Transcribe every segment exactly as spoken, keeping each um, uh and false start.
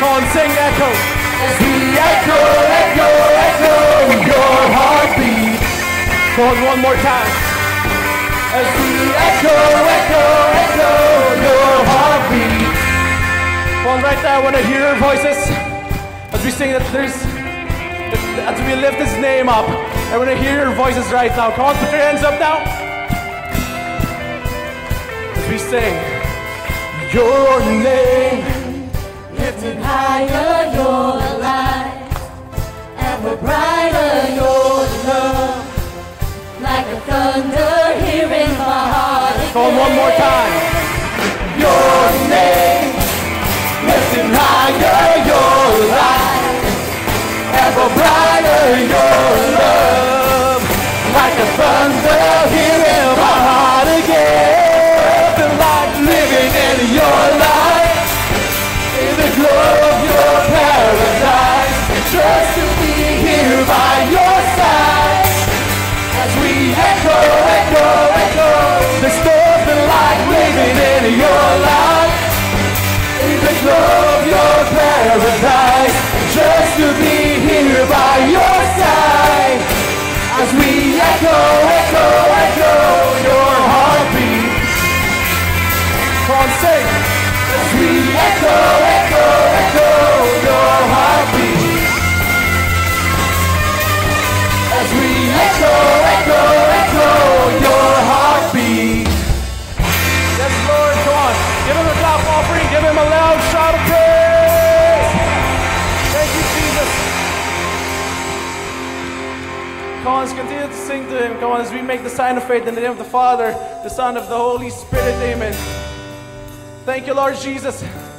Come on, sing echo. As we echo, echo, echo your heartbeat. Come on, one more time. As we echo, echo, echo your heartbeat. Come on, right there, I want to hear your voices. As we sing that there's, as we lift His name up, I want to hear your voices right now. Come on, put your hands up now. As we sing, your name, lifted higher, you're alive. Ever brighter, your love. Like a thunder here in my heart again. Come on, one more time. Your name, lifted higher, you're alive. Ever brighter, your love. Like a thunder here in my heart again. Nothing like living in your life, in the glow of your paradise. Just to be here by your side. As we echo, echo, echo. There's nothing like living in your life, in the glow of your paradise. Just to be here by your side. As we echo, echo, echo your heartbeat. Come on, sing. As we echo, echo, echo your heartbeat. As we echo, echo, echo your heartbeat. Yes, Lord, come on. Give Him a clap offering. Give Him a loud shout of praise. Thank you, Jesus. Come on, let's continue to sing to Him. Come on, as we make the sign of faith in the name of the Father, the Son, of the Holy Spirit. Amen. Thank you, Lord Jesus,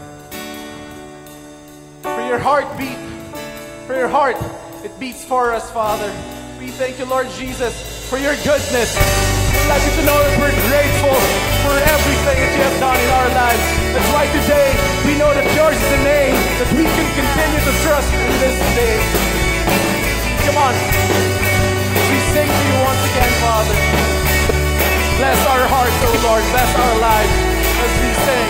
for your heartbeat, for your heart. It beats for us, Father. We thank you, Lord Jesus, for your goodness. We'd like you to know that we're grateful for everything that you have done in our lives. That's why today we know that yours is the name that we can continue to trust in this day. Come on. We sing to you once again, Father. Bless our hearts, oh Lord. Bless our lives as we sing.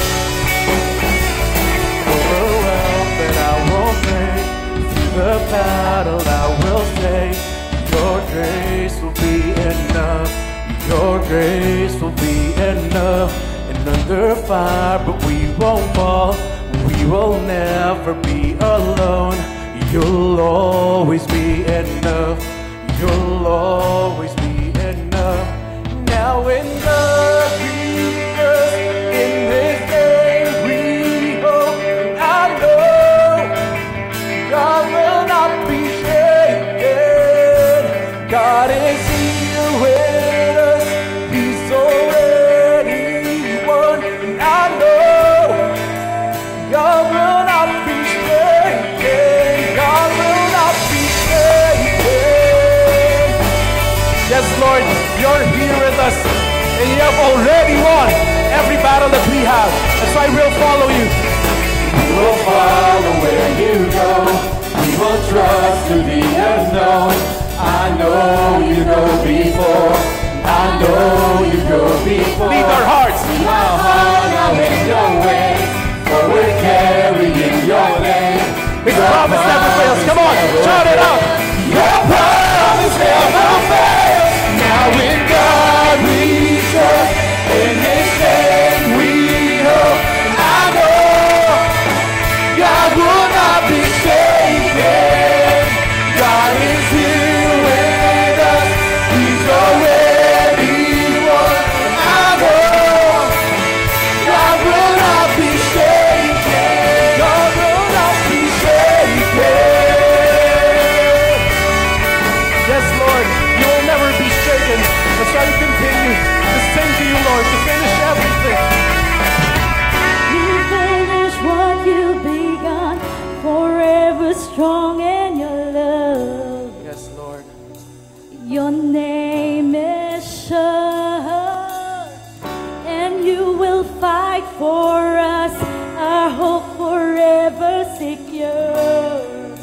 Overwhelmed that I won't break. Through the battle I will stay. Your grace will be enough. Your grace will be enough. And under fire, but we won't fall. We will never be alone. You'll always be enough. You'll always be enough. Now in the Jesus, in His name we hope. And I know God will not be shaken. God is here with us. He's already won. And I know God will not be shaken. God will not be shaken. Yes, Lord, you're here with us, and you have already won every battle that we have. That's why we'll follow you. We will follow where you go. We will trust to the unknown. I know you go before. I know you go before. Lead our hearts. We are on our way, your way. For we're carrying your name. His promise never fails. Come on, shout it out. Your promise never fails. Now in God we trust. In His name we hope. And I know God will not be shaken. God is here with us. He's already won. And I know God will not be shaken. God will not be shaken. Yes, Lord, you will never be shaken. Let's try to continue to sing to you, Lord, to finish everything. You finish what you begun, forever strong in your love. Yes, Lord. Your name is sure, and you will fight for us, our hope forever secure.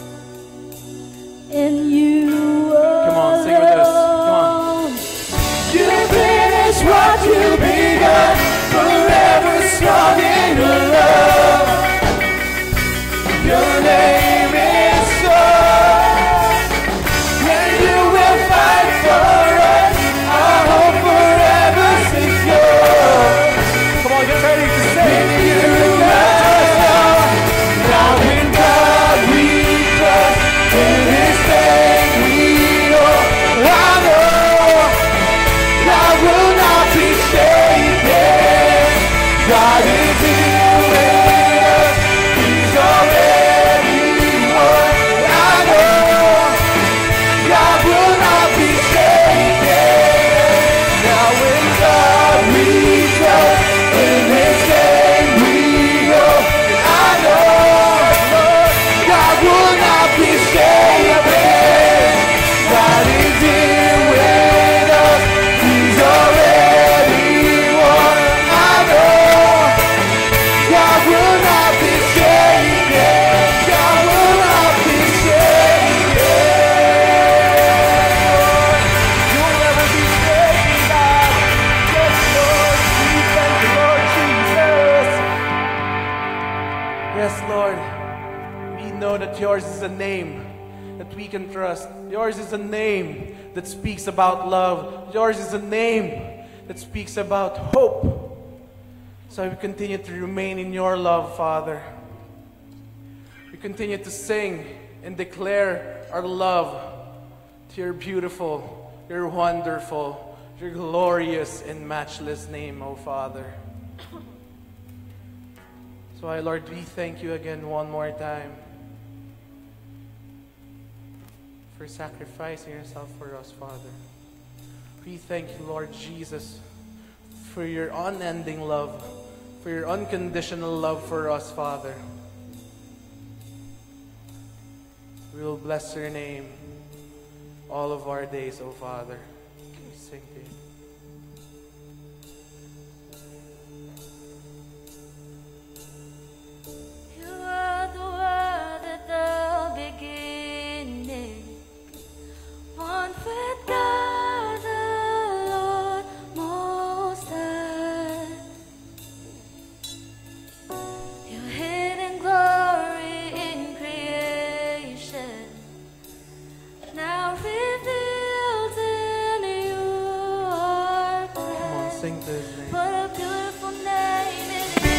In you Come on, sing with us. Come on. You finish what you begun, forever strong in your love. Your name is strong, and you will fight for us. Our hope forever secure. Come on, get ready to sing. In you now, now in God we trust, in His name we know. I know God will not be shaken. God is here with us. He's already won. I know God will not be shaken. Now in God we trust, in His name we go. I know God will not be shaken. God is here with us. He's already won. I know God will not be shaken. God will not be shaken. You'll never be shaken, God. Yes, Lord. We thank you, Lord Jesus. Yes, Lord. We know that yours is a name that we can trust. Yours is a name that speaks about love. Yours is a name that speaks about hope. So we continue to remain in your love, Father. We continue to sing and declare our love to your beautiful, your wonderful, your glorious and matchless name, O Father. So, I, Lord, we thank you again one more time for sacrificing yourself for us, Father. We thank you, Lord Jesus, for your unending love, for your unconditional love for us, Father. We will bless your name all of our days, O Father. We sing to you. You are the word at the beginning, one with God the Lord Most High. Your hidden glory in creation, now revealed in your Come on, grace. sing to his name. What a beautiful name it is.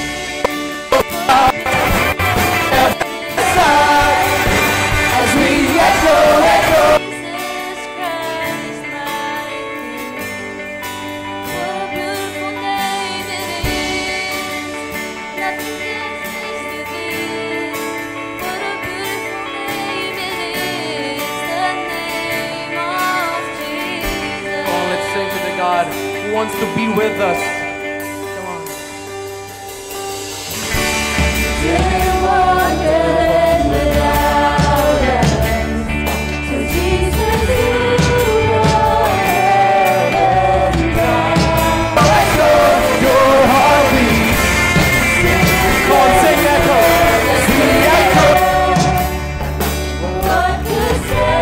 As we echo, echo. Jesus Christ, my King. What a beautiful name it is. Nothing compares to this. What a beautiful name it is. The name of Jesus. Come on, let's sing to the God who wants to be with us. Come on. Didn't walk in without us. So Jesus, you are heaven bound. Echo your heartbeat. Come on, sing echo. As we echo. What could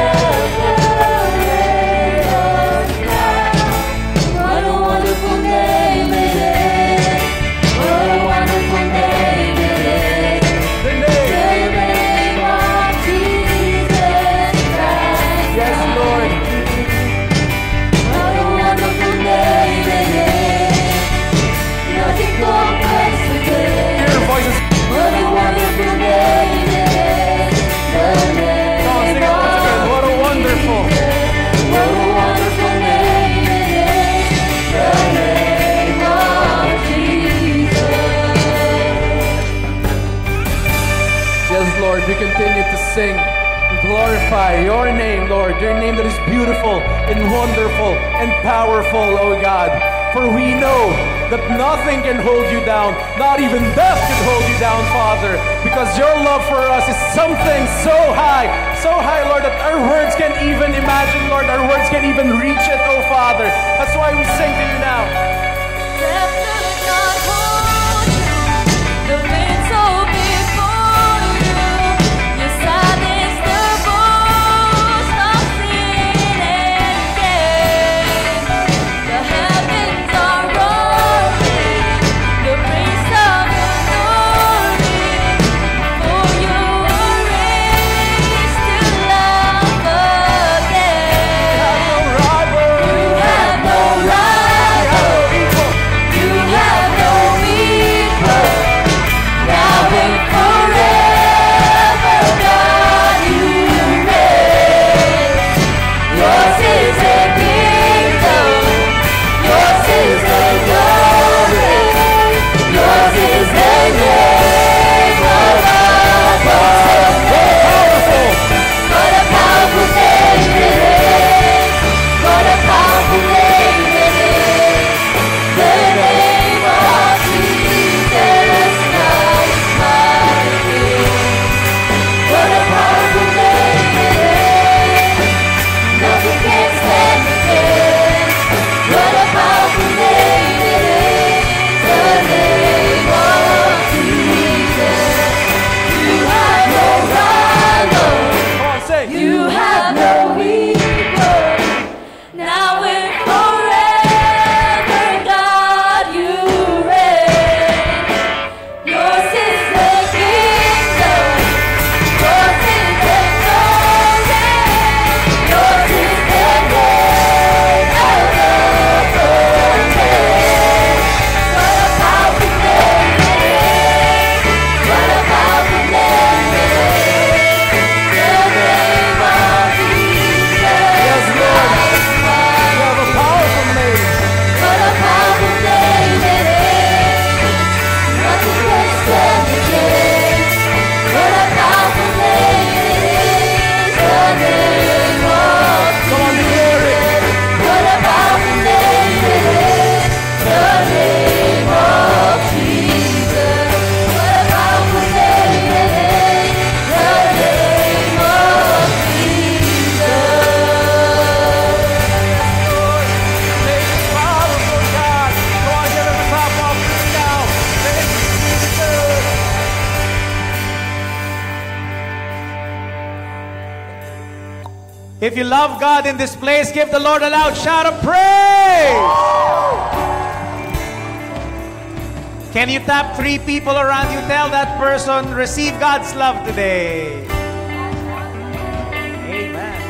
separate us now? What a wonderful name it is. What a wonderful name it is. The The name. name of Jesus Christ. Yes, Lord. What a wonderful name it is. Nothing compares to Hear this. your voices. What a wonderful name it is. The name Come on, sing it once again. What a wonderful. What a wonderful name it is, the name of Jesus. Yes, Lord, we continue to sing and glorify your name, Lord. Your name that is beautiful and wonderful and powerful, oh God. For we know that nothing can hold you down, not even death can hold you down, Father, because your love for us is something so high, so high, Lord, that our words can't even imagine, Lord, our words can't even reach it, oh Father. That's why we sing to you now. Death could not hold you, the pain so before you. You silenced the boast of sin and shame. The heavens are roaring, the praise of your glory. For you are If you love God in this place, give the Lord a loud shout of praise. Can you tap three people around you? Tell that person, receive God's love today. Amen.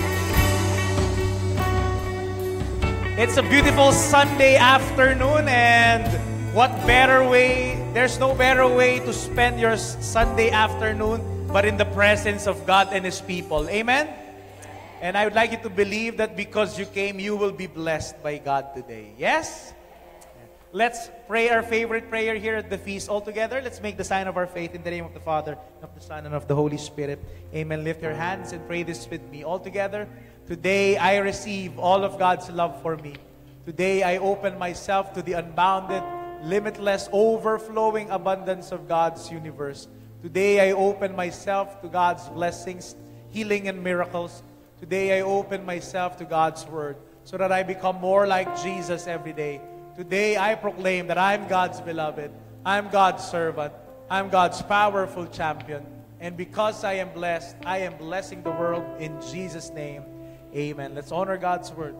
It's a beautiful Sunday afternoon, and what better way, there's no better way to spend your Sunday afternoon but in the presence of God and His people. Amen? And I would like you to believe that because you came, you will be blessed by God today. Yes? Let's pray our favorite prayer here at the feast all together. Let's make the sign of our faith in the name of the Father, of the Son, and of the Holy Spirit. Amen. Lift your hands and pray this with me. All together, today I receive all of God's love for me. Today I open myself to the unbounded, limitless, overflowing abundance of God's universe. Today I open myself to God's blessings, healing, and miracles. Today I open myself to God's Word so that I become more like Jesus every day. Today I proclaim that I'm God's beloved, I'm God's servant, I'm God's powerful champion. And because I am blessed, I am blessing the world in Jesus' name. Amen. Let's honor God's Word.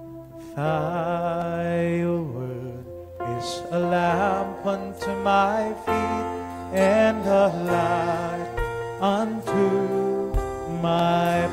Thy word is a lamp unto my feet and a light unto my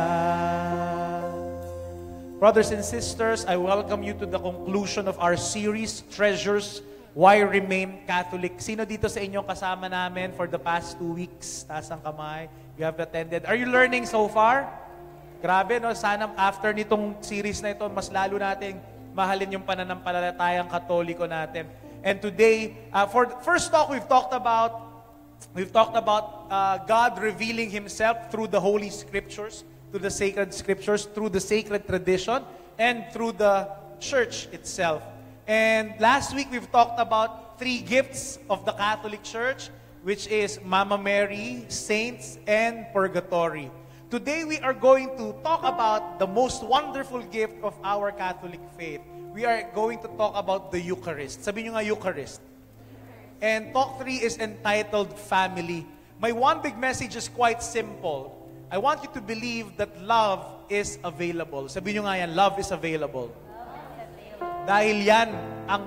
path. Brothers and sisters, I welcome you to the conclusion of our series, Treasures, Why Remain Catholic. Sino dito sa inyo kasama namin for the past two weeks? Taas ang kamay. You have attended. Are you learning so far? Grabe, no? Sana after nitong series na ito, mas lalo nating mahalin yung pananampalatayang Katoliko natin. And today, uh, for the first talk, we've talked about we've talked about uh, God revealing Himself through the Holy Scriptures, through the sacred Scriptures, through the sacred tradition, and through the Church itself. And last week, we've talked about three gifts of the Catholic Church, which is Mama Mary, Saints, and Purgatory. Today, we are going to talk about the most wonderful gift of our Catholic faith. We are going to talk about the Eucharist. Sabi nyo nga, Eucharist. And talk three is entitled Family. My one big message is quite simple. I want you to believe that love is available. Sabi nyo nga yan, love is available. Dahil yan ang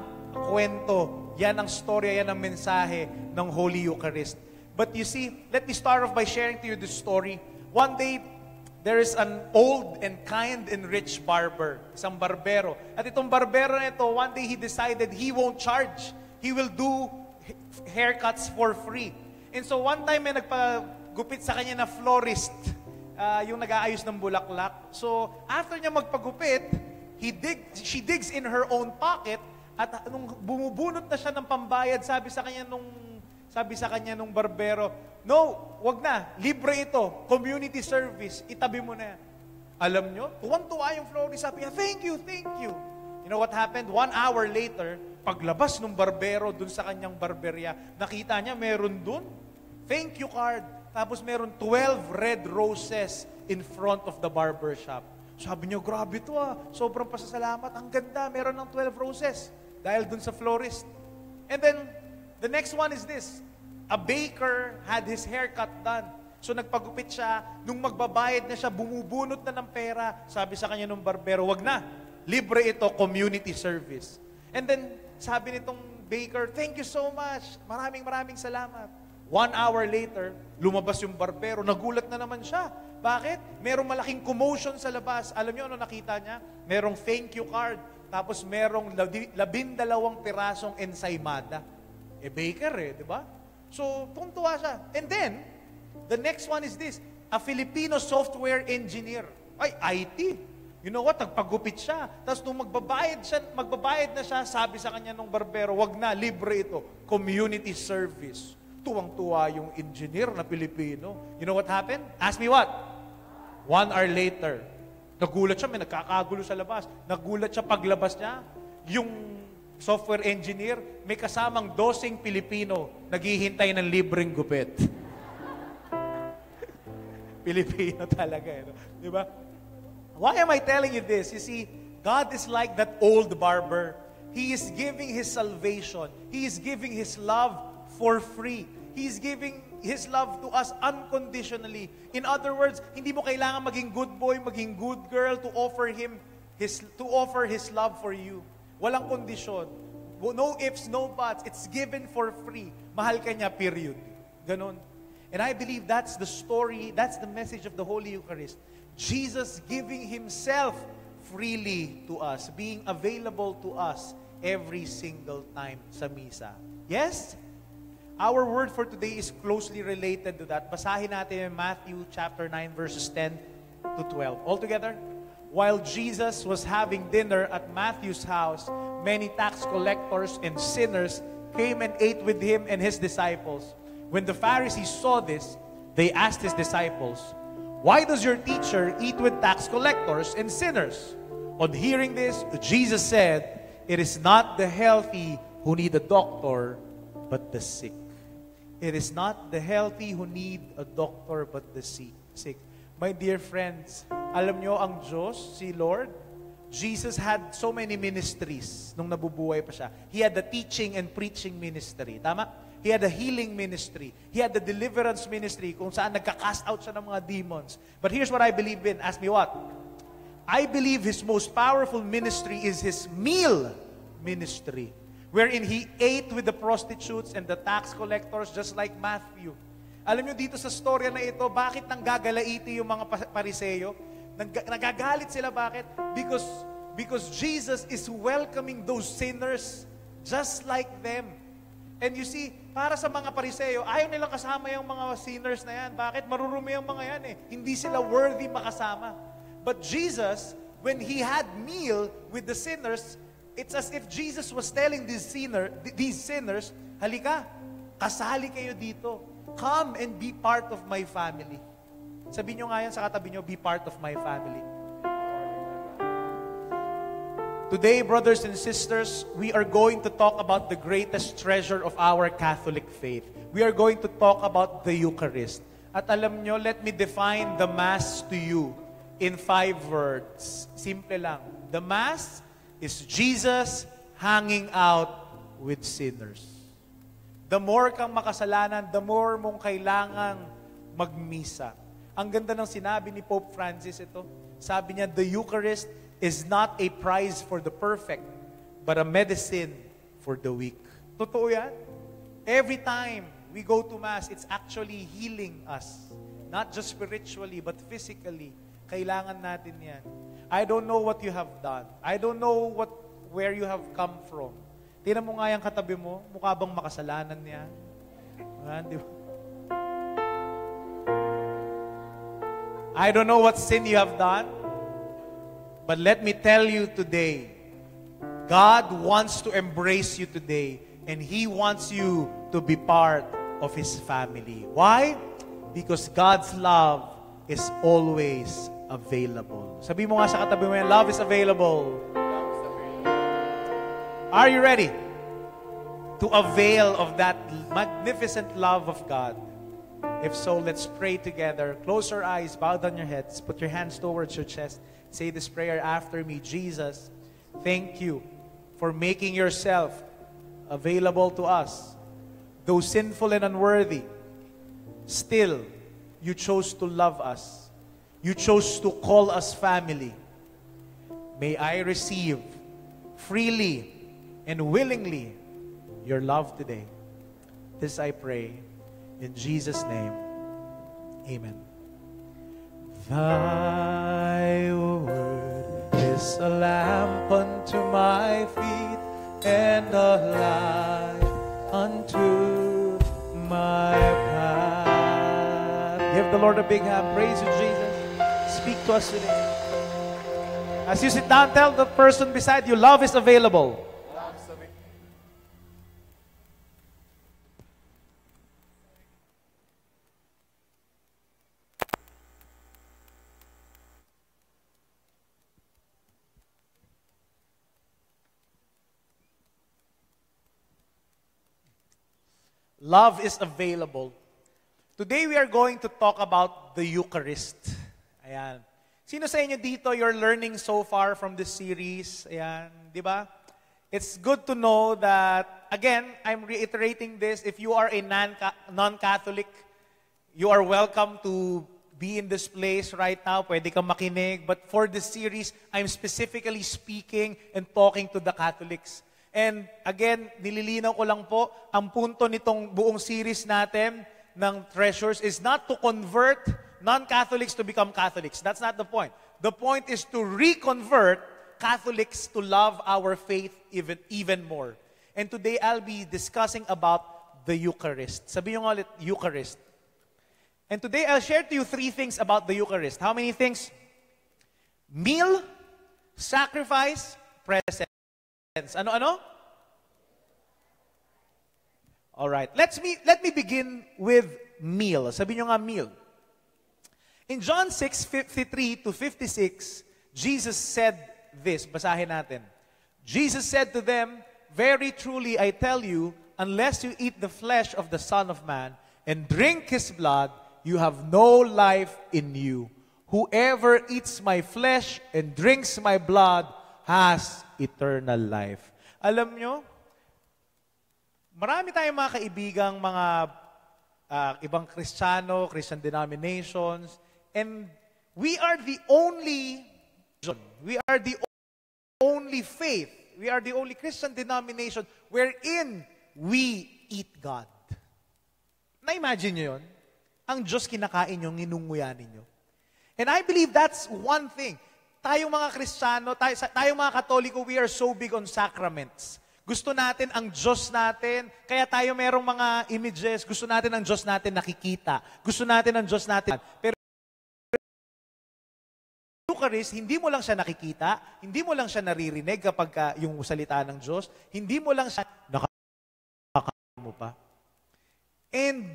kwento, yan ang storya, yan ang mensahe ng Holy Eucharist. But you see, let me start off by sharing to you this story. One day, there is an old and kind and rich barber, isang barbero. At itong barbero na ito, one day he decided he won't charge. He will do haircuts for free. And so one time may nagpagupit sa kanya na florist, uh, yung nag-aayos ng bulaklak. So after niya magpagupit, he dig, she digs in her own pocket at nung bumubunot na siya ng pambayad, sabi sa kanya nung sabi sa kanya nung barbero, no, wag na, libre ito, community service, itabi mo na. Alam nyo, tuwang-tuwa yung florist, sabi niya, thank you, thank you. You know what happened? One hour later, paglabas ng barbero dun sa kanyang barberya, nakita niya meron dun, thank you card, tapos meron twelve red roses in front of the barber shop. Sabi niya, grabe to ah, sobrang pasasalamat, ang ganda, meron ng twelve roses, dahil dun sa florist. And then, the next one is this. A baker had his haircut done. So nagpagupit siya. Nung magbabayad na siya, bumubunot na ng pera. Sabi sa kanya nung barbero, wag na. Libre ito, community service. And then, sabi nitong baker, thank you so much. Maraming maraming salamat. One hour later, lumabas yung barbero. Nagulat na naman siya. Bakit? Merong malaking commotion sa labas. Alam niyo ano nakita niya? Merong thank you card. Tapos merong labindalawang pirasong ensaymada. Eh, baker eh, di ba? So, tuntua siya. And then, the next one is this. A Filipino software engineer. Ay, I T. You know what? Nagpagupit siya. Tapos nung magbabayad, siya, magbabayad na siya, sabi sa kanya nung barbero, wag na, libre ito. Community service. Tuwang-tuwa yung engineer na Pilipino. You know what happened? Ask me what? One hour later, nagulat siya, may nagkakagulo sa labas. Nagulat siya paglabas niya, yung software engineer, may kasamang dosing Pilipino naghihintay ng libreng gupit. Pilipino talaga, eh, no? Di ba? Why am I telling you this? You see, God is like that old barber. He is giving His salvation. He is giving His love for free. He is giving His love to us unconditionally. In other words, hindi mo kailangan maging good boy, maging good girl to offer Him His, to offer His love for you. Walang kondisyon. No ifs, no buts. It's given for free. Mahal ka niya, period. Ganon. And I believe that's the story, that's the message of the Holy Eucharist. Jesus giving Himself freely to us, being available to us every single time sa misa. Yes? Our word for today is closely related to that. Basahin natin in Matthew chapter nine, verses ten to twelve. All together? While Jesus was having dinner at Matthew's house, many tax collectors and sinners came and ate with Him and His disciples. When the Pharisees saw this, they asked His disciples, "Why does your teacher eat with tax collectors and sinners?" On hearing this, Jesus said, "It is not the healthy who need a doctor, but the sick." It is not the healthy who need a doctor, but the sick. My dear friends, alam nyo ang Diyos, si Lord, Jesus had so many ministries nung nabubuhay pa siya. He had the teaching and preaching ministry. Tama? He had the healing ministry. He had the deliverance ministry kung saan nagka-cast out siya ng mga demons. But here's what I believe in. Ask me what? I believe His most powerful ministry is His meal ministry, wherein He ate with the prostitutes and the tax collectors just like Matthew. Alam nyo dito sa storya na ito, bakit nanggagalaiti yung mga Pariseo? Nag- nagagalit sila, bakit? Because, because Jesus is welcoming those sinners just like them. And you see, para sa mga Pariseo, ayaw nilang kasama yung mga sinners na yan. Bakit? Marurumi yung mga yan eh. Hindi sila worthy makasama. But Jesus, when He had meal with the sinners, it's as if Jesus was telling these, sinner, these sinners, halika, kasali kayo dito. Come and be part of my family. Sabi nyo nga yan sa katabi nyo, be part of my family. Today, brothers and sisters, we are going to talk about the greatest treasure of our Catholic faith. We are going to talk about the Eucharist. At alam nyo, let me define the Mass to you in five words. Simple lang. The Mass is Jesus hanging out with sinners. The more kang makasalanan, the more mong kailangang magmisa. Ang ganda ng sinabi ni Pope Francis ito. Sabi niya, the Eucharist is not a prize for the perfect, but a medicine for the weak. Totoo yan? Every time we go to Mass, it's actually healing us. Not just spiritually, but physically. Kailangan natin yan. I don't know what you have done. I don't know what where you have come from. Tingnan mo nga yung katabi mo, mukha bang makasalanan niya? Ah, di ba? I don't know what sin you have done, but let me tell you today, God wants to embrace you today, and He wants you to be part of His family. Why? Because God's love is always available. Sabi mo nga sa katabi mo yan, love is available. Are you ready to avail of that magnificent love of God? If so, let's pray together. Close your eyes, bow down your heads, put your hands towards your chest. Say this prayer after me. Jesus, thank you for making yourself available to us. Though sinful and unworthy, still you chose to love us. You chose to call us family. May I receive freely and willingly your love today. This I pray in Jesus' name. Amen. Thy word is a lamp unto my feet and a light unto my path. Give the Lord a big hand. Praise you, Jesus. Speak to us today. As you sit down, tell the person beside you, love is available. Love is available. Today we are going to talk about the Eucharist. Ayan. Sino sa inyo dito, you're learning so far from this series? Ayan, di ba? It's good to know that, again, I'm reiterating this, if you are a non- non-Catholic, you are welcome to be in this place right now. Pwede kang makinig. But for this series, I'm specifically speaking and talking to the Catholics. And again, nililinaw ko lang po, ang punto nitong buong series natin ng Treasures is not to convert non-Catholics to become Catholics. That's not the point. The point is to reconvert Catholics to love our faith even, even more. And today, I'll be discussing about the Eucharist. Sabi nyo nga ulit, Eucharist. And today, I'll share to you three things about the Eucharist. How many things? Meal, sacrifice, presence. Ano-ano? Alright. Let's me, let me begin with meal. Sabi nyo nga meal. In John six, fifty-three to fifty-six, Jesus said this. Basahin natin. Jesus said to them, "Very truly I tell you, unless you eat the flesh of the Son of Man and drink His blood, you have no life in you. Whoever eats my flesh and drinks my blood has eternal life." Alam nyo, marami tayong mga kaibigang mga uh, ibang Kristiyano, Christian denominations, and we are the only, we are the only faith, we are the only Christian denomination wherein we eat God. Na-imagine nyo yun? Ang Diyos kinakain nyo, nginunguyanin nyo. And I believe that's one thing. Tayong mga Kristiyano, tayo, tayong mga Katoliko, we are so big on sacraments. Gusto natin ang Diyos natin, kaya tayo merong mga images, gusto natin ang Diyos natin nakikita. Gusto natin ang Diyos natin. Pero Eucharist, hindi mo lang siya nakikita, hindi mo lang siya naririnig kapag uh, yung salita ng Diyos, hindi mo lang siya nakakain mo pa. And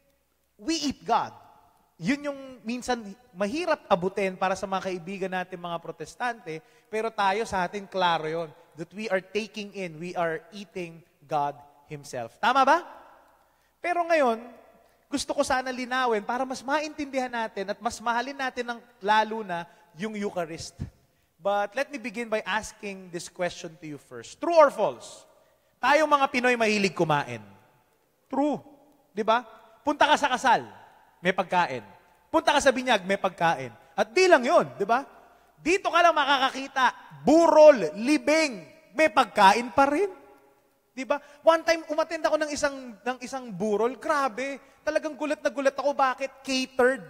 we eat God. Yun yung minsan mahirap abutin para sa mga kaibigan natin mga protestante, pero tayo sa atin klaro yun, that we are taking in, we are eating God Himself. Tama ba? Pero ngayon, gusto ko sana linawin para mas maintindihan natin at mas mahalin natin ng lalo na yung Eucharist. But let me begin by asking this question to you first. True or false? Tayong mga Pinoy mahilig kumain. True. Di ba? Punta ka sa kasal, may pagkain. Punta ka sa binyag, may pagkain. At di lang yun, di ba? Dito ka lang makakakita, burol, libing, may pagkain pa rin. Di ba? One time, umattend ako ng isang, ng isang burol, grabe, talagang gulat na gulat ako, bakit? Catered.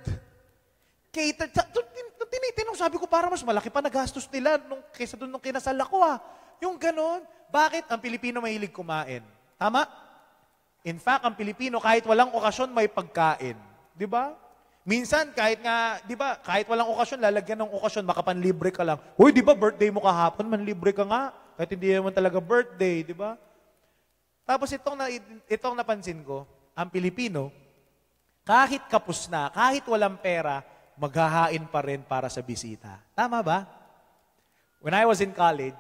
Catered. Tinitinong, sabi ko, para mas malaki pa na gastos nila nung, kaysa doon nung kinasal ako ah. Yung ganon. Bakit? Ang Pilipino mahilig kumain. Tama? In fact, ang Pilipino, kahit walang okasyon, may pagkain. Di ba? Minsan, kahit nga, di ba, kahit walang okasyon, lalagyan ng okasyon, makapanlibre ka lang. Uy, di ba, birthday mo kahapon, manlibre ka nga. Kahit hindi naman talaga birthday, di ba? Tapos itong, na, itong napansin ko, ang Pilipino, kahit kapos na, kahit walang pera, maghahain pa rin para sa bisita. Tama ba? When I was in college,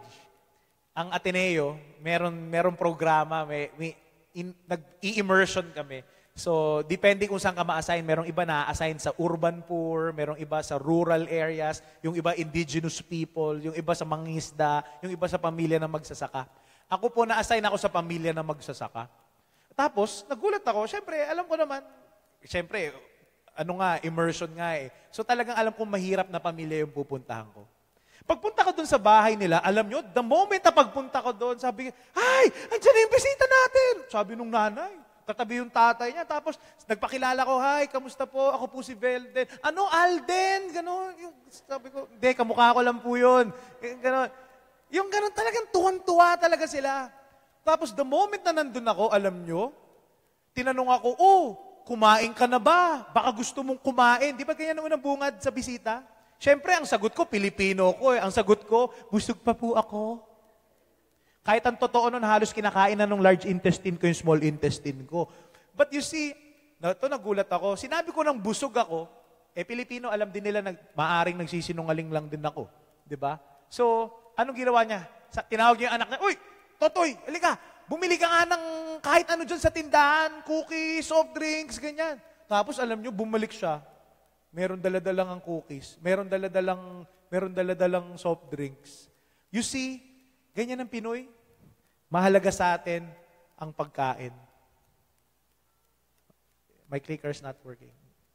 ang Ateneo, meron, meron programa, may, may in, nag-i-immersion kami. So, depende kung saan ka ma-assign. Merong iba na-assign sa urban poor, merong iba sa rural areas, yung iba indigenous people, yung iba sa mangingisda, yung iba sa pamilya na magsasaka. Ako po na-assign ako sa pamilya na magsasaka. Tapos, nagulat ako. Siyempre, alam ko naman, siyempre, ano nga, immersion nga eh. So, talagang alam kong mahirap na pamilya yung pupuntahan ko. Pagpunta ko doon sa bahay nila, alam nyo, the moment na pagpunta ko doon, sabi ko, ay, andyan na yung bisita natin. Sabi nung nanay. Katabi yung tatay niya. Tapos, nagpakilala ko, hi, kamusta po? Ako po si Velden. Ano, Alden? Ganon. Yung, sabi ko, hindi, kamukha ko lang po yun. Ganon. Yung ganon, talagang tuwan-tuwa talaga sila. Tapos, the moment na nandun ako, alam nyo, tinanong ako, oh, kumain ka na ba? Baka gusto mong kumain. Di ba ganyan ang unang bungad sa bisita? Siyempre, ang sagot ko, Pilipino ko eh. Ang sagot ko, busog pa po ako. Kahit ang totoo nun, halos kinakain na nung large intestine ko yung small intestine ko. But you see, na, ito nagulat ako, sinabi ko nang busog ako, eh Pilipino, alam din nila, nag, maaring nagsisinungaling lang din ako. Diba? So, anong ginawa niya? Sa, tinawag niya yung anak niya, uy, Totoy, halika, bumili ka nga ng kahit ano dyan sa tindahan, cookies, soft drinks, ganyan. Tapos alam niyo, bumalik siya, meron daladalang ang cookies, meron daladalang, meron daladalang soft drinks. You see, ganyan ang Pinoy. Mahalaga sa atin ang pagkain. My clicker's not working.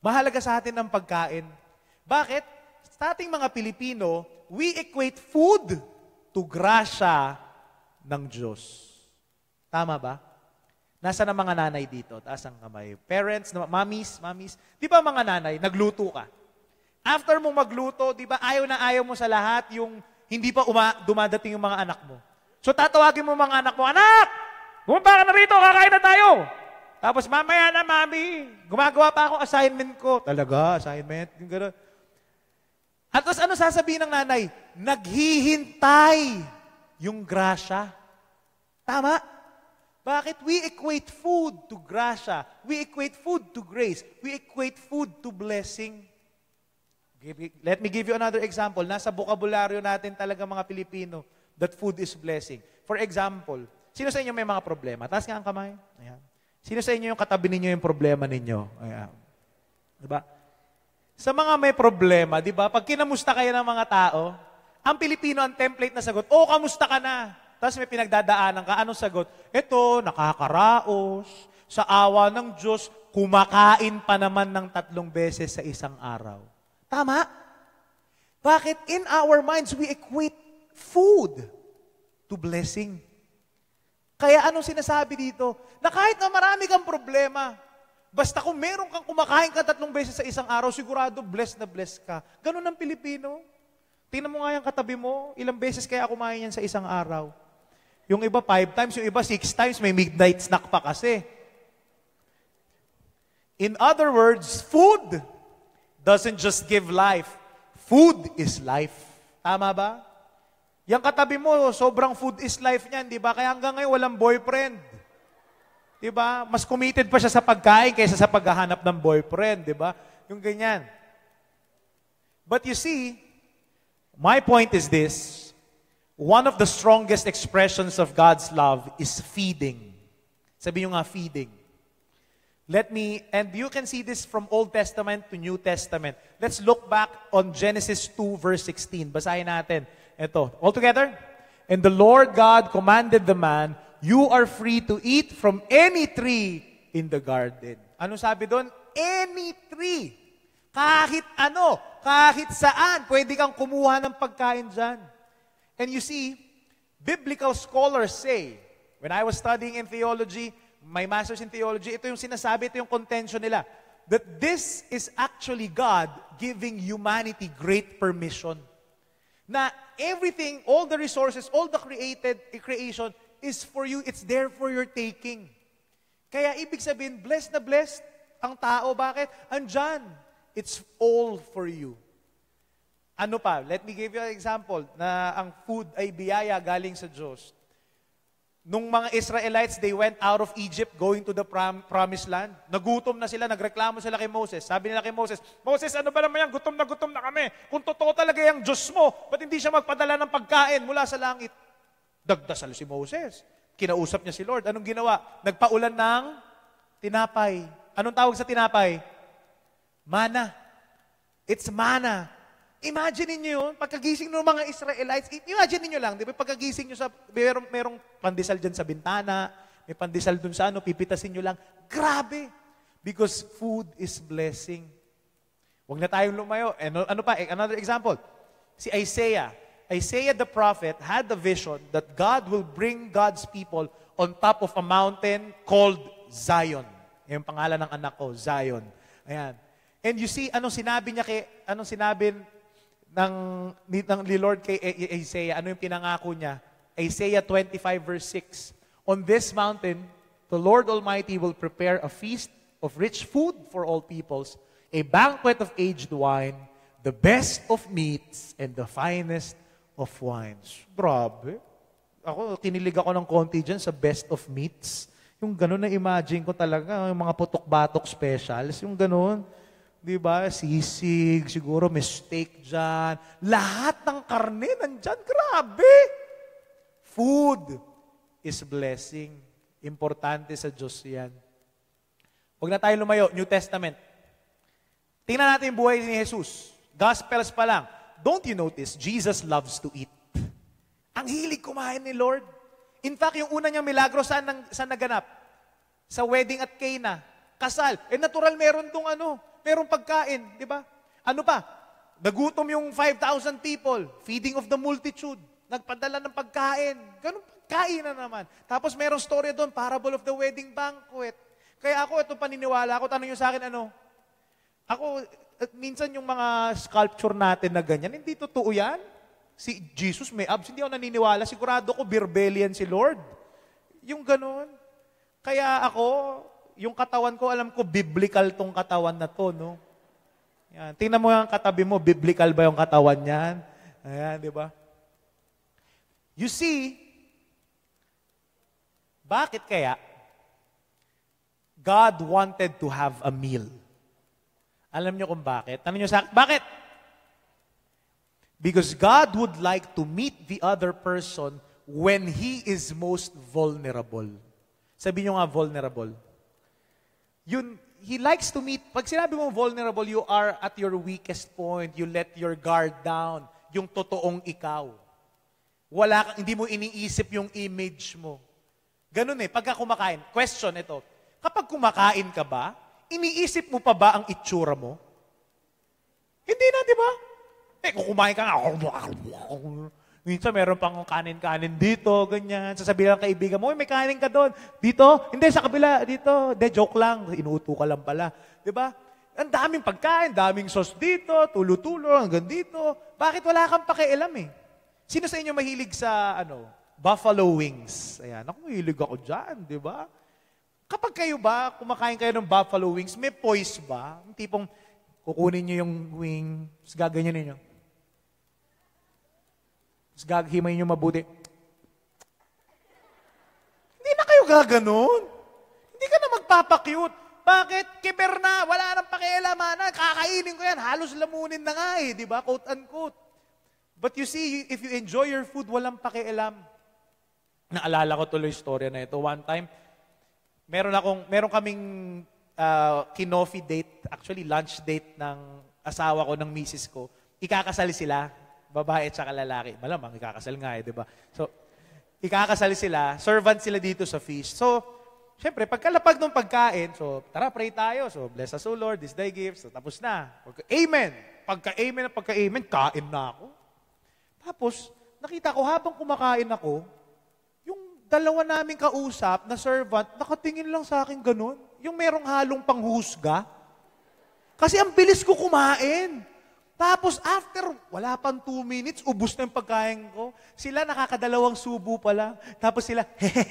Mahalaga sa atin ang pagkain. Bakit? Sa ating mga Pilipino, we equate food to grasya ng Diyos. Tama ba? Nasaan ang mga nanay dito? Taas ang kamay. Parents, mommies, mommies. Di ba mga nanay, nagluto ka? After mo magluto, di ba ayaw na ayaw mo sa lahat yung hindi pa uma, dumadating yung mga anak mo. So tatawagin mo mga anak mo, Anak! Bumaba ka na rito, kakain na tayo! Tapos mamaya na, mami, gumagawa pa ako assignment ko. Talaga, assignment? Yung gano'n. At tapos ano sasabihin ng nanay? Naghihintay yung grasya. Tama? Bakit? We equate food to grasya. We equate food to grace. We equate food to blessing. Let me give you another example. Nasa bokabularyo natin talaga mga Pilipino that food is blessing. For example, sino sa inyo may mga problema? Taas nga ang kamay. Ayan. Sino sa inyo yung katabi ninyo yung problema ninyo? Ayan. Diba? Sa mga may problema, di ba? Pag kinamusta kayo ng mga tao, ang Pilipino, ang template na sagot, oh, kamusta ka na? Tapos may pinagdadaanan ka, anong sagot? Ito, nakakaraos, sa awa ng Diyos, kumakain pa naman ng tatlong beses sa isang araw. Tama? Bakit? In our minds, we equate food to blessing. Kaya anong sinasabi dito? Na kahit na marami kang problema, basta kung meron kang kumakain ka tatlong beses sa isang araw, sigurado blessed na blessed ka. Ganun ang Pilipino. Tingnan mo nga yung katabi mo, ilang beses kaya kumain yan sa isang araw. Yung iba five times, yung iba six times, may midnight snack pa kasi. In other words, food doesn't just give life. Food is life. Tama ba? Yung katabi mo, sobrang food is life niyan, di ba? Kaya hanggang ngayon, walang boyfriend. Di ba? Mas committed pa siya sa pagkain kaysa sa paghahanap ng boyfriend, di ba? Yung ganyan. But you see, my point is this. One of the strongest expressions of God's love is feeding. Sabi nyo nga, feeding. Let me, and you can see this from Old Testament to New Testament. Let's look back on Genesis two, verse sixteen. Basahin natin. Ito, all together. And the Lord God commanded the man, you are free to eat from any tree in the garden. Ano sabi doon? Any tree. Kahit ano, kahit saan, pwede kang kumuha ng pagkain dyan. And you see, biblical scholars say, when I was studying in theology, my master's in theology, ito yung sinasabi, ito yung contention nila, that this is actually God giving humanity great permission. Na everything, all the resources, all the created creation is for you, it's there for your taking. Kaya ibig sabihin, blessed na blessed ang tao. Bakit? Andyan. It's all for you. Ano pa? Let me give you an example na ang food ay biyaya galing sa Diyos. Nung mga Israelites, they went out of Egypt going to the prom- promised land. Nagutom na sila, nagreklamo sila kay Moses. Sabi nila kay Moses, Moses, ano ba naman yan? Gutom na gutom na kami. Kung totoo talaga yung Diyos mo, ba't hindi siya magpadala ng pagkain mula sa langit? Dagdasal si Moses. Kinausap niya si Lord. Anong ginawa? Nagpaulan ng tinapay. Anong tawag sa tinapay? Mana. It's mana. Imagine niyo yun, pagkagising ng mga Israelites, imagine niyo lang, di ba, pagkagising niyo sa, merong, merong pandesal dyan sa bintana, may pandesal dun sa ano, pipitasin niyo lang. Grabe! Because food is blessing. Huwag na tayong lumayo. Ano, ano pa? Another example. Si Isaiah. Isaiah the prophet had the vision that God will bring God's people on top of a mountain called Zion. Yung pangalan ng anak ko, Zion. Ayan. And you see, anong sinabi niya kay, anong sinabi ng, ng Lord kay Isaiah, ano yung pinangako niya? Isaiah twenty-five verse six. On this mountain, the Lord Almighty will prepare a feast of rich food for all peoples, a banquet of aged wine, the best of meats, and the finest of wines. Grabe. Ako, kinilig ako ng konti dyan sa best of meats. Yung gano'n na imagine ko talaga, yung mga putok-batok specials, yung gano'n. Di ba? Sisig, siguro may steak dyan. Lahat ng karne nandyan. Grabe! Food is blessing. Importante sa Diyos yan. Huwag na tayo lumayo. New Testament. Tingnan natin yung buhay ni Jesus. Gospels pa lang. Don't you notice, Jesus loves to eat. Ang hilig kumain ni Lord. In fact, yung una niyang milagro, saan, nang, saan naganap? Sa wedding at Cana. Kasal. Eh natural meron tong ano, merong pagkain, di ba? Ano pa? Nagutom yung five thousand people, feeding of the multitude. Nagpadala ng pagkain. Ganun pagkain na naman. Tapos merong story doon, parable of the wedding banquet. Kaya ako, ito paniniwala ako, tanong nyo sa akin, ano? Ako, at minsan yung mga sculpture natin na ganyan, hindi totoo yan. Si Jesus may abs, hindi ako naniniwala. Sigurado ko, birbelian si Lord. Yung ganun. Kaya ako, yung katawan ko, alam ko, biblical tong katawan na to, no? Yan. Tingnan mo yung katabi mo, biblical ba yung katawan niyan? Ayan, di ba? You see, bakit kaya God wanted to have a meal? Alam niyo kung bakit? Tanong niyo sa akin, bakit? Because God would like to meet the other person when he is most vulnerable. Sabi niyo nga, vulnerable. Yun, He likes to meet, pag sinabi mo vulnerable, you are at your weakest point, you let your guard down, yung totoong ikaw. Wala kang, hindi mo iniisip yung image mo. Ganun eh, pagka kumakain. Question ito, kapag kumakain ka ba, iniisip mo pa ba ang itsura mo? Hindi na, di ba? Eh, kung kumain ka nga, minsan meron pang kanin-kanin dito, ganyan. Sasabihin ng kaibigan mo, may kanin ka doon. Dito? Hindi, sa kabila. Dito. Hindi, joke lang. Inuuto ka lang pala. Di ba? Ang daming pagkain, daming sauce dito, tulo-tulo, hanggang dito. Bakit wala kang pakialam eh? Sino sa inyo mahilig sa, ano, buffalo wings? Ayan, ako mahilig ako dyan, di ba? Kapag kayo ba, kumakain kayo ng buffalo wings, may poise ba? Yung tipong, kukunin nyo yung wing, tapos gaganyan ninyo. Tapos gaghimay nyo mabuti. Hindi na kayo gaganon. Hindi ka na magpapakyut. Bakit? Kiber na. Wala nang pakialaman na. Kakainin ko yan. Halos lamunin na nga eh. Di ba? Quote unquote. But you see, if you enjoy your food, walang pakialam. Naalala ko tuloy story na ito. One time, meron akong, meron kaming uh, kinoffee date, actually lunch date ng asawa ko, ng misis ko. Ikakasal sila. Babae at saka lalaki. Malamang, ikakasal nga eh, di ba? So, ikakasal sila, servant sila dito sa feast. So, syempre, pagkalapag ng pagkain, so, tara, pray tayo. So, bless us, O Lord, this thy gifts. So, tapos na. Pagka, amen. Pagka-amen at pagka-amen, kain na ako. Tapos, nakita ko, habang kumakain ako, yung dalawa naming kausap na servant, nakatingin lang sa akin ganun. Yung merong halong panghusga. Kasi ang bilis ko kumain. Tapos after, wala pang two minutes, ubus na yung pagkain ko. Sila nakakadalawang subo pa lang. Tapos sila,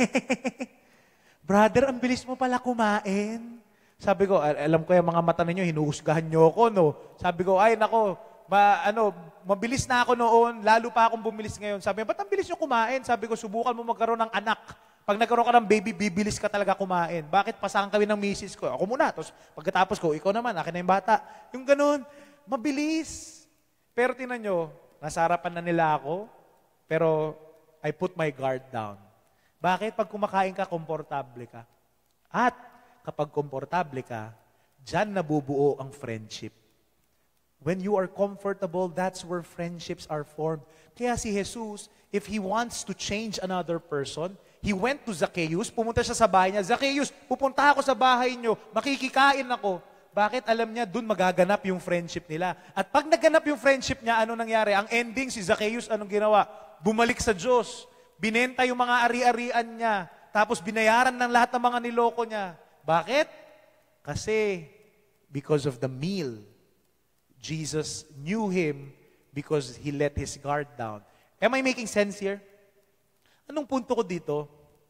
brother, ang bilis mo pala kumain. Sabi ko, alam ko yung mga mata ninyo, hinuhusgahan nyo ako, no? Sabi ko, ay nako, ma, ano, mabilis na ako noon, lalo pa akong bumilis ngayon. Sabi ko, ba't ang bilis nyo kumain? Sabi ko, subukan mo magkaroon ng anak. Pag nagkaroon ka ng baby, bibilis ka talaga kumain. Bakit? Pasahan kami ng misis ko. Ako muna. Tapos pagkatapos ko, ikaw naman, akin na yung bata. Yung ganun. Mabilis. Pero tinan nyo, nasa harapan na nila ako, pero I put my guard down. Bakit? Pag kumakain ka, komportable ka. At kapag komportable ka, dyan nabubuo ang friendship. When you are comfortable, that's where friendships are formed. Kaya si Jesus, if He wants to change another person, He went to Zacchaeus, pumunta siya sa bahay niya, Zacchaeus, pupunta ako sa bahay niyo, makikikain ako. Bakit? Alam niya, dun magaganap yung friendship nila. At pag naganap yung friendship niya, ano nangyari? Ang ending, si Zacchaeus, anong ginawa? Bumalik sa Diyos. Binenta yung mga ari-arian niya. Tapos binayaran ng lahat ng mga niloko niya. Bakit? Kasi, because of the meal, Jesus knew him because he let his guard down. Am I making sense here? Anong punto ko dito?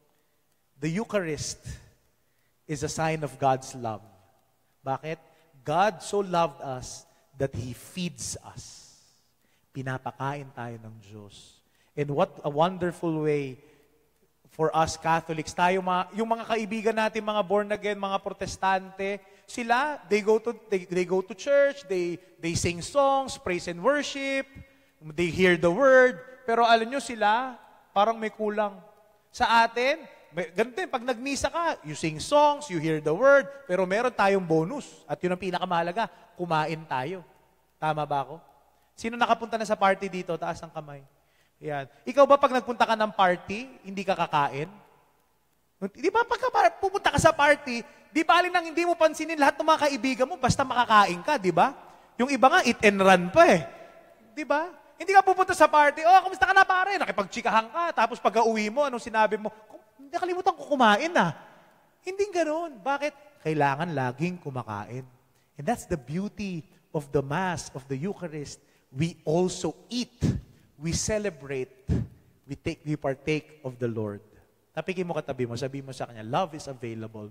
The Eucharist is a sign of God's love. Bakit? God so loved us that He feeds us. Pinapakain tayo ng Diyos. And what a wonderful way for us Catholics. Tayo, yung mga kaibigan natin, mga born again, mga protestante, sila, they go to, they, they go to church, they, they sing songs, praise and worship, they hear the word, pero alam nyo sila, parang may kulang. Sa atin, may, ganun din, pag nagmisa ka, you sing songs, you hear the word, pero meron tayong bonus. At yun ang pinakamahalaga, kumain tayo. Tama ba ako? Sino nakapunta na sa party dito? Taas ang kamay. Yan. Ikaw ba pag nagpunta ka ng party, hindi ka kakain? Di ba pagka par- pupunta ka sa party, di ba alin nang hindi mo pansinin lahat ng mga kaibigan mo basta makakain ka, di ba? Yung iba nga, eat and run pa eh. Di ba? Hindi ka pupunta sa party, oh, kamusta ka na pare? Nakipagchikahan ka, tapos pag-uwi mo, anong sinabi mo? Hindi nakalimutan ko kumain ah. Hindi ganoon. Bakit? Kailangan laging kumakain. And that's the beauty of the Mass, of the Eucharist. We also eat. We celebrate. We take, we partake of the Lord. Tapikin mo katabi mo, sabi mo sa kanya, love is available.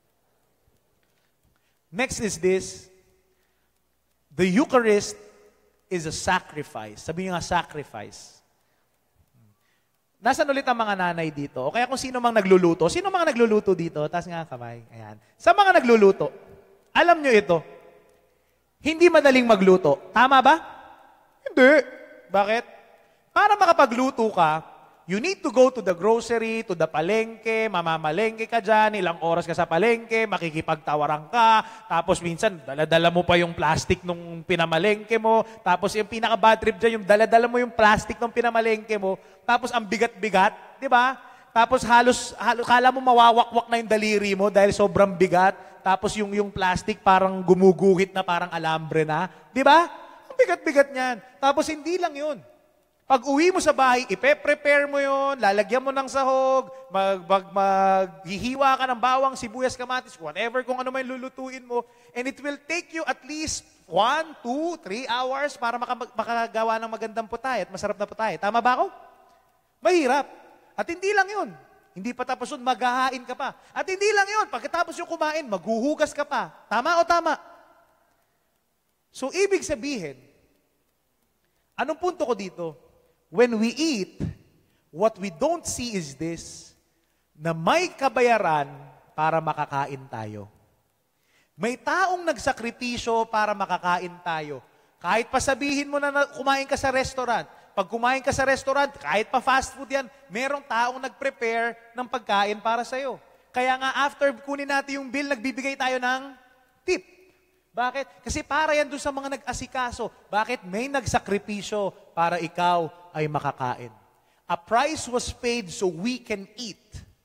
Next is this. The Eucharist is a sacrifice. Sabi niyo nga, sacrifice. Nasaan ulit ang mga nanay dito? O kaya kung sino mang nagluluto. Sino mga nagluluto dito? Taas nga kamay. Ayan. Sa mga nagluluto, alam nyo ito, hindi madaling magluto. Tama ba? Hindi. Bakit? Para makapagluto ka, you need to go to the grocery, to the palengke, mamamalengke ka dyan, ilang oras ka sa palengke, makikipagtawaran ka, tapos minsan, daladala mo pa yung plastic nung pinamalengke mo, tapos yung pinaka-bad trip dyan, yung daladala mo yung plastic nung pinamalengke mo, tapos ang bigat-bigat, di ba? Tapos halos, halos, kala mo mawawakwak na yung daliri mo dahil sobrang bigat, tapos yung, yung plastic parang gumuguhit na parang alambre na, di ba? Ang bigat-bigat niyan. Tapos hindi lang yun. Pag uwi mo sa bahay, ipe-prepare mo yon, lalagyan mo ng sahog, mag, mag, maghihiwa ka ng bawang, sibuyas, kamatis, whatever kung ano may lulutuin mo. And it will take you at least one, two, three hours para maka, makagawa ng magandang putay at masarap na putay. Tama ba ako? Mahirap. At hindi lang yun. Hindi pa tapos yun, maghahain ka pa. At hindi lang yun, pagkatapos yung kumain, maghuhugas ka pa. Tama o tama? So, ibig sabihin, anong punto ko dito? When we eat, what we don't see is this, na may kabayaran para makakain tayo. May taong nagsakripisyo para makakain tayo. Kahit pa sabihin mo na kumain ka sa restaurant, pag kumain ka sa restaurant, kahit pa fast food yan, merong taong nag-prepare ng pagkain para sa'yo. Kaya nga after kunin natin yung bill, nagbibigay tayo ng tip. Bakit? Kasi para yan doon sa mga nag-asikaso. Bakit? May nagsakripisyo para ikaw ay makakain. A price was paid so we can eat.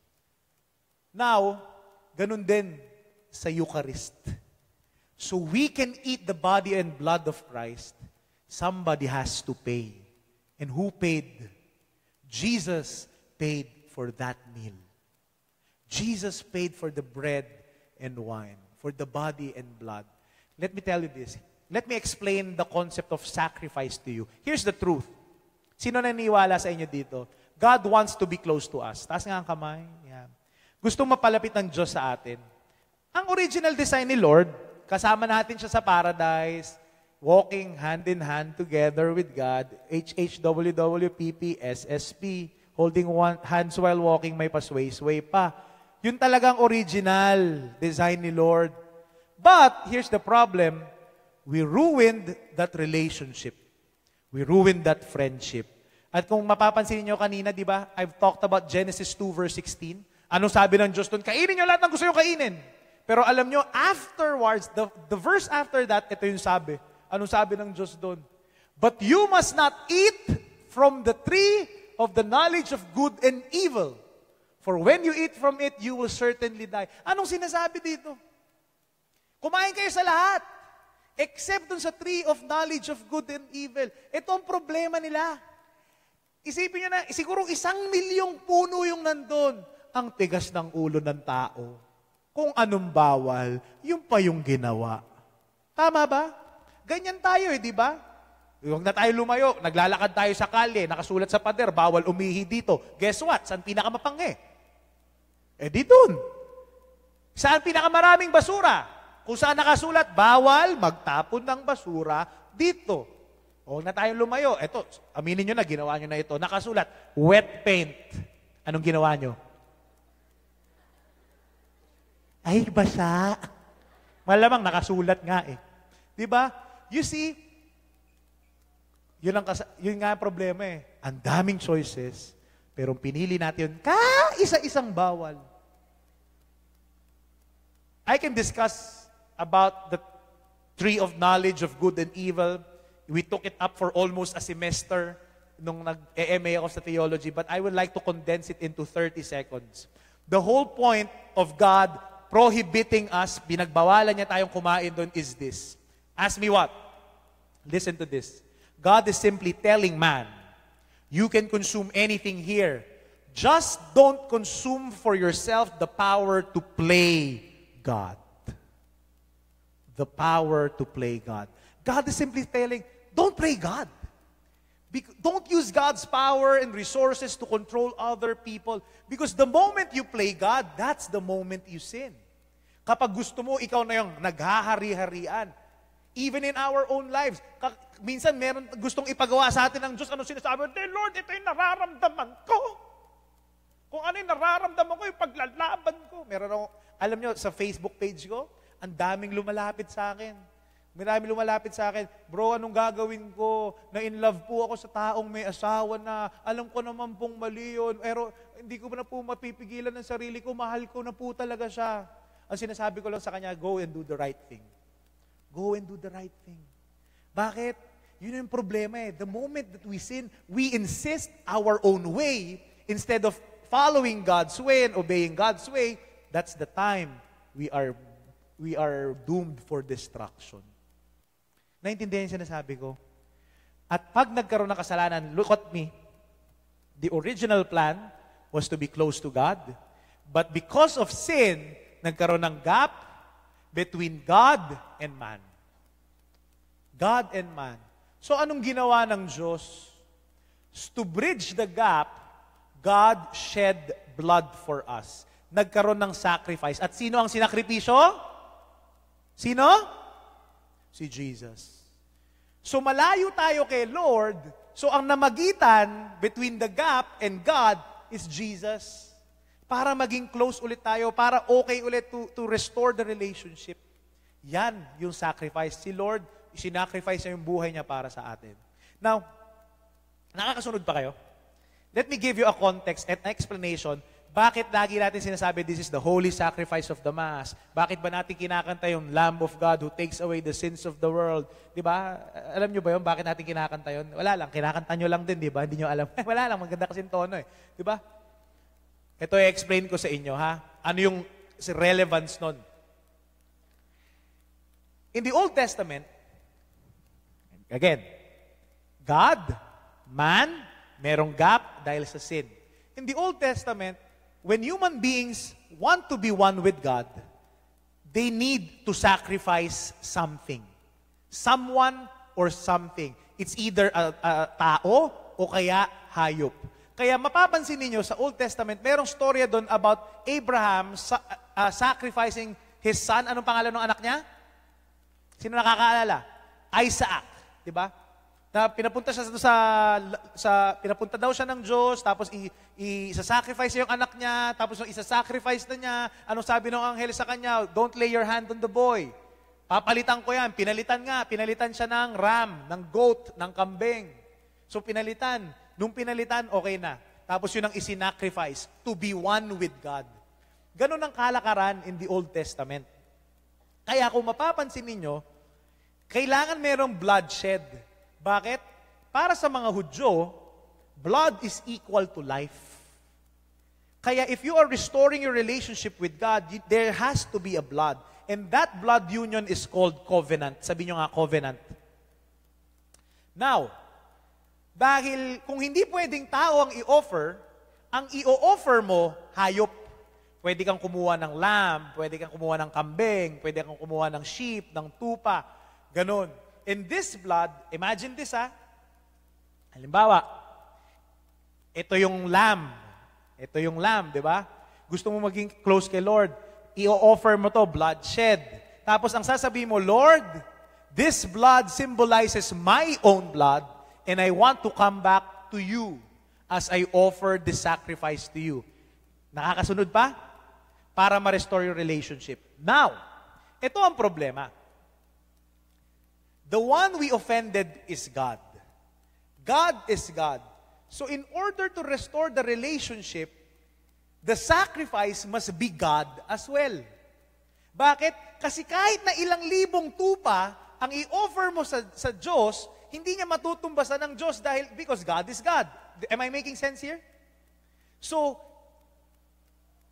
Now, ganun din sa Eucharist. So we can eat the body and blood of Christ. Somebody has to pay. And who paid? Jesus paid for that meal. Jesus paid for the bread and wine, for the body and blood. Let me tell you this. Let me explain the concept of sacrifice to you. Here's the truth. Sino naniniwala sa inyo dito? God wants to be close to us. Taas nga ang kamay. Yan. Gustong mapalapit ng Diyos sa atin. Ang original design ni Lord, kasama natin siya sa paradise, walking hand in hand together with God, H H W W P P S S P, holding one, hands while walking, may pasway-sway pa. Yun talagang original design ni Lord. But, here's the problem, we ruined that relationship. We ruined that friendship. At kung mapapansin niyo kanina, di ba, I've talked about Genesis two verse sixteen. Anong sabi ng Diyos doon? Kainin niyo lahat ng gusto niyo kainin. Pero alam niyo, afterwards, the, the verse after that, ito yung sabi. Anong sabi ng Diyos doon? But you must not eat from the tree of the knowledge of good and evil. For when you eat from it, you will certainly die. Anong sinasabi dito? Kumain kayo sa lahat. Except dun sa tree of knowledge of good and evil. Ito ang problema nila. Isipin nyo na, siguro isang milyong puno yung nandun. Ang tigas ng ulo ng tao. Kung anong bawal, yun pa yung ginawa. Tama ba? Ganyan tayo eh, di ba? Huwag na tayo lumayo. Naglalakad tayo sa kalye, nakasulat sa pader, bawal umihi dito. Guess what? Saan pinakamapanghe? Eh di dun. Saan pinakamaraming basura? Kung saan nakasulat, bawal magtapon ng basura dito. Huwag na tayong lumayo. Ito, aminin nyo na, ginawa nyo na ito. Nakasulat, wet paint. Anong ginawa nyo? Ay, basa. Malamang nakasulat nga eh. Diba? You see, yun, ang kas- yun nga ang problema eh. Ang daming choices, pero pinili natin yun, ka-isa-isang bawal. I can discuss about the tree of knowledge of good and evil. We took it up for almost a semester nung nag-E M A ako sa theology, but I would like to condense it into thirty seconds. The whole point of God prohibiting us, pinagbawalan niya tayong kumain doon is this. Ask me what? Listen to this. God is simply telling man, you can consume anything here. Just don't consume for yourself the power to play God. The power to play God. God is simply telling, don't play God. Bec- don't use God's power and resources to control other people. Because the moment you play God, that's the moment you sin. Kapag gusto mo, ikaw na yung naghahari-harian. Even in our own lives. Ka- minsan meron gustong ipagawa sa atin ng Diyos. Ano sinasabi? Hey Lord, ito yung nararamdaman ko. Kung ano yung nararamdaman ko, yung paglalaban ko. Meron ako, alam nyo, sa Facebook page ko, ang daming lumalapit sa akin. Maraming lumalapit sa akin, bro, anong gagawin ko? Na in love po ako sa taong may asawa na. Alam ko naman pong mali yun. Pero hindi ko na po mapipigilan ng sarili ko. Mahal ko na po talaga siya. Ang sinasabi ko lang sa kanya, go and do the right thing. Go and do the right thing. Bakit? Yun yung problema eh. The moment that we sin, we insist our own way instead of following God's way and obeying God's way. That's the time we are we are doomed for destruction. Naintindihan yung sinasabi ko? At pag nagkaroon ng kasalanan, look at me. The original plan was to be close to God. But because of sin, nagkaroon ng gap between God and man. God and man. So anong ginawa ng Diyos? To bridge the gap, God shed blood for us. Nagkaroon ng sacrifice. At sino ang sinakripisyo? Sino? Si Jesus. So malayo tayo kay Lord. So ang namagitan between the gap and God is Jesus. Para maging close ulit tayo, para okay ulit to, to restore the relationship. Yan yung sacrifice. Si Lord, sinacrifice niya yung buhay niya para sa atin. Now, nakakasunod pa kayo? Let me give you a context and explanation. Bakit lagi natin sinasabi, this is the holy sacrifice of the Mass? Bakit ba natin kinakanta yung Lamb of God who takes away the sins of the world? Di ba? Alam nyo ba yun? Bakit natin kinakanta yun? Wala lang. Kinakanta nyo lang din, di ba? Hindi nyo alam. Wala lang. Maganda kasi yung tono eh. Di ba? Ito i-explain ko sa inyo, ha? Ano yung relevance nun? In the Old Testament, again, God, man, merong gap dahil sa sin. In the Old Testament, when human beings want to be one with God, they need to sacrifice something. Someone or something. It's either a, a tao o kaya hayop. Kaya mapapansin ninyo sa Old Testament, merong storya doon about Abraham sa, uh, sacrificing his son. Anong pangalan ng anak niya? Sino nakakaalala? Isaac. Diba? Na pinapunta siya sa, sa pinapunta daw siya ng Diyos, tapos i, isa-sacrifice yung anak niya, tapos yung isa-sacrifice na niya, anong sabi ng anghel sa kanya? Don't lay your hand on the boy. Papalitan ko yan. Pinalitan nga. Pinalitan siya ng ram, ng goat, ng kambing. So pinalitan. Nung pinalitan, okay na. Tapos yun ang isinacrifice to be one with God. Ganon ang kalakaran in the Old Testament. Kaya kung mapapansin ninyo, kailangan merong bloodshed. Bakit? Para sa mga Hudyo, blood is equal to life. Kaya if you are restoring your relationship with God, you, there has to be a blood. And that blood union is called covenant. Sabi nyo nga, covenant. Now, dahil kung hindi pwedeng tao ang i-offer, ang i-offer mo, hayop. Pwede kang kumuha ng lamb, pwede kang kumuha ng kambing, pwede kang kumuha ng sheep, ng tupa, ganon. In this blood, imagine this ha, halimbawa, ito yung lamb, ito yung lamb, di ba? Gusto mo maging close kay Lord, i-offer mo to, bloodshed. Tapos ang sasabihin mo, Lord, this blood symbolizes my own blood, and I want to come back to you as I offer this sacrifice to you. Nakakasunod pa? Para ma-restore your relationship. Now, ito ang problema. The one we offended is God. God is God. So in order to restore the relationship, the sacrifice must be God as well. Bakit? Kasi kahit na ilang libong tupa ang i-offer mo sa, sa Diyos, hindi niya matutumbasan ng Diyos dahil because God is God. Am I making sense here? So,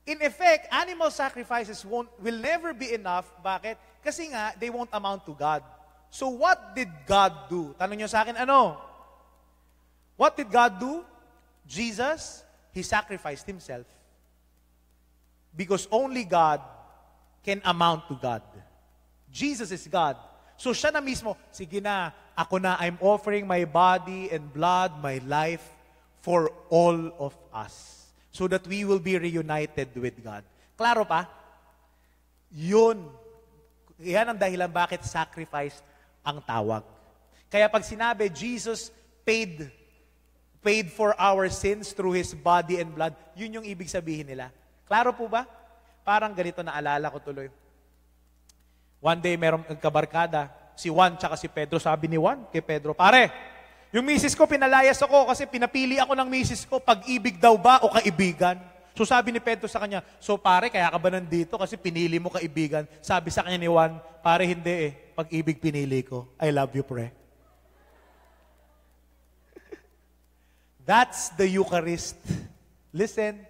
In effect, animal sacrifices won't, will never be enough. Bakit? Kasi nga, they won't amount to God. So what did God do? Tanong nyo sa akin, ano? What did God do? Jesus, He sacrificed Himself. Because only God can amount to God. Jesus is God. So siya na mismo, sige na, ako na, I'm offering my body and blood, my life, for all of us. So that we will be reunited with God. Klaro pa? Yun. Yan ang dahilan bakit sacrifice ang tawag. Kaya pag sinabi, Jesus paid, paid for our sins through His body and blood, yun yung ibig sabihin nila. Klaro po ba? Parang ganito na alala ko tuloy. One day, merong kabarkada, si Juan tsaka si Pedro. Sabi ni Juan kay Pedro, pare, yung misis ko pinalayas ako kasi pinapili ako ng misis ko, pag-ibig daw ba o kaibigan? So sabi ni Pedro sa kanya, so pare, kaya ka ba nandito kasi pinili mo kaibigan? Sabi sa kanya ni Juan, pare hindi eh, pag-ibig pinili ko. I love you, pre. That's the Eucharist. Listen,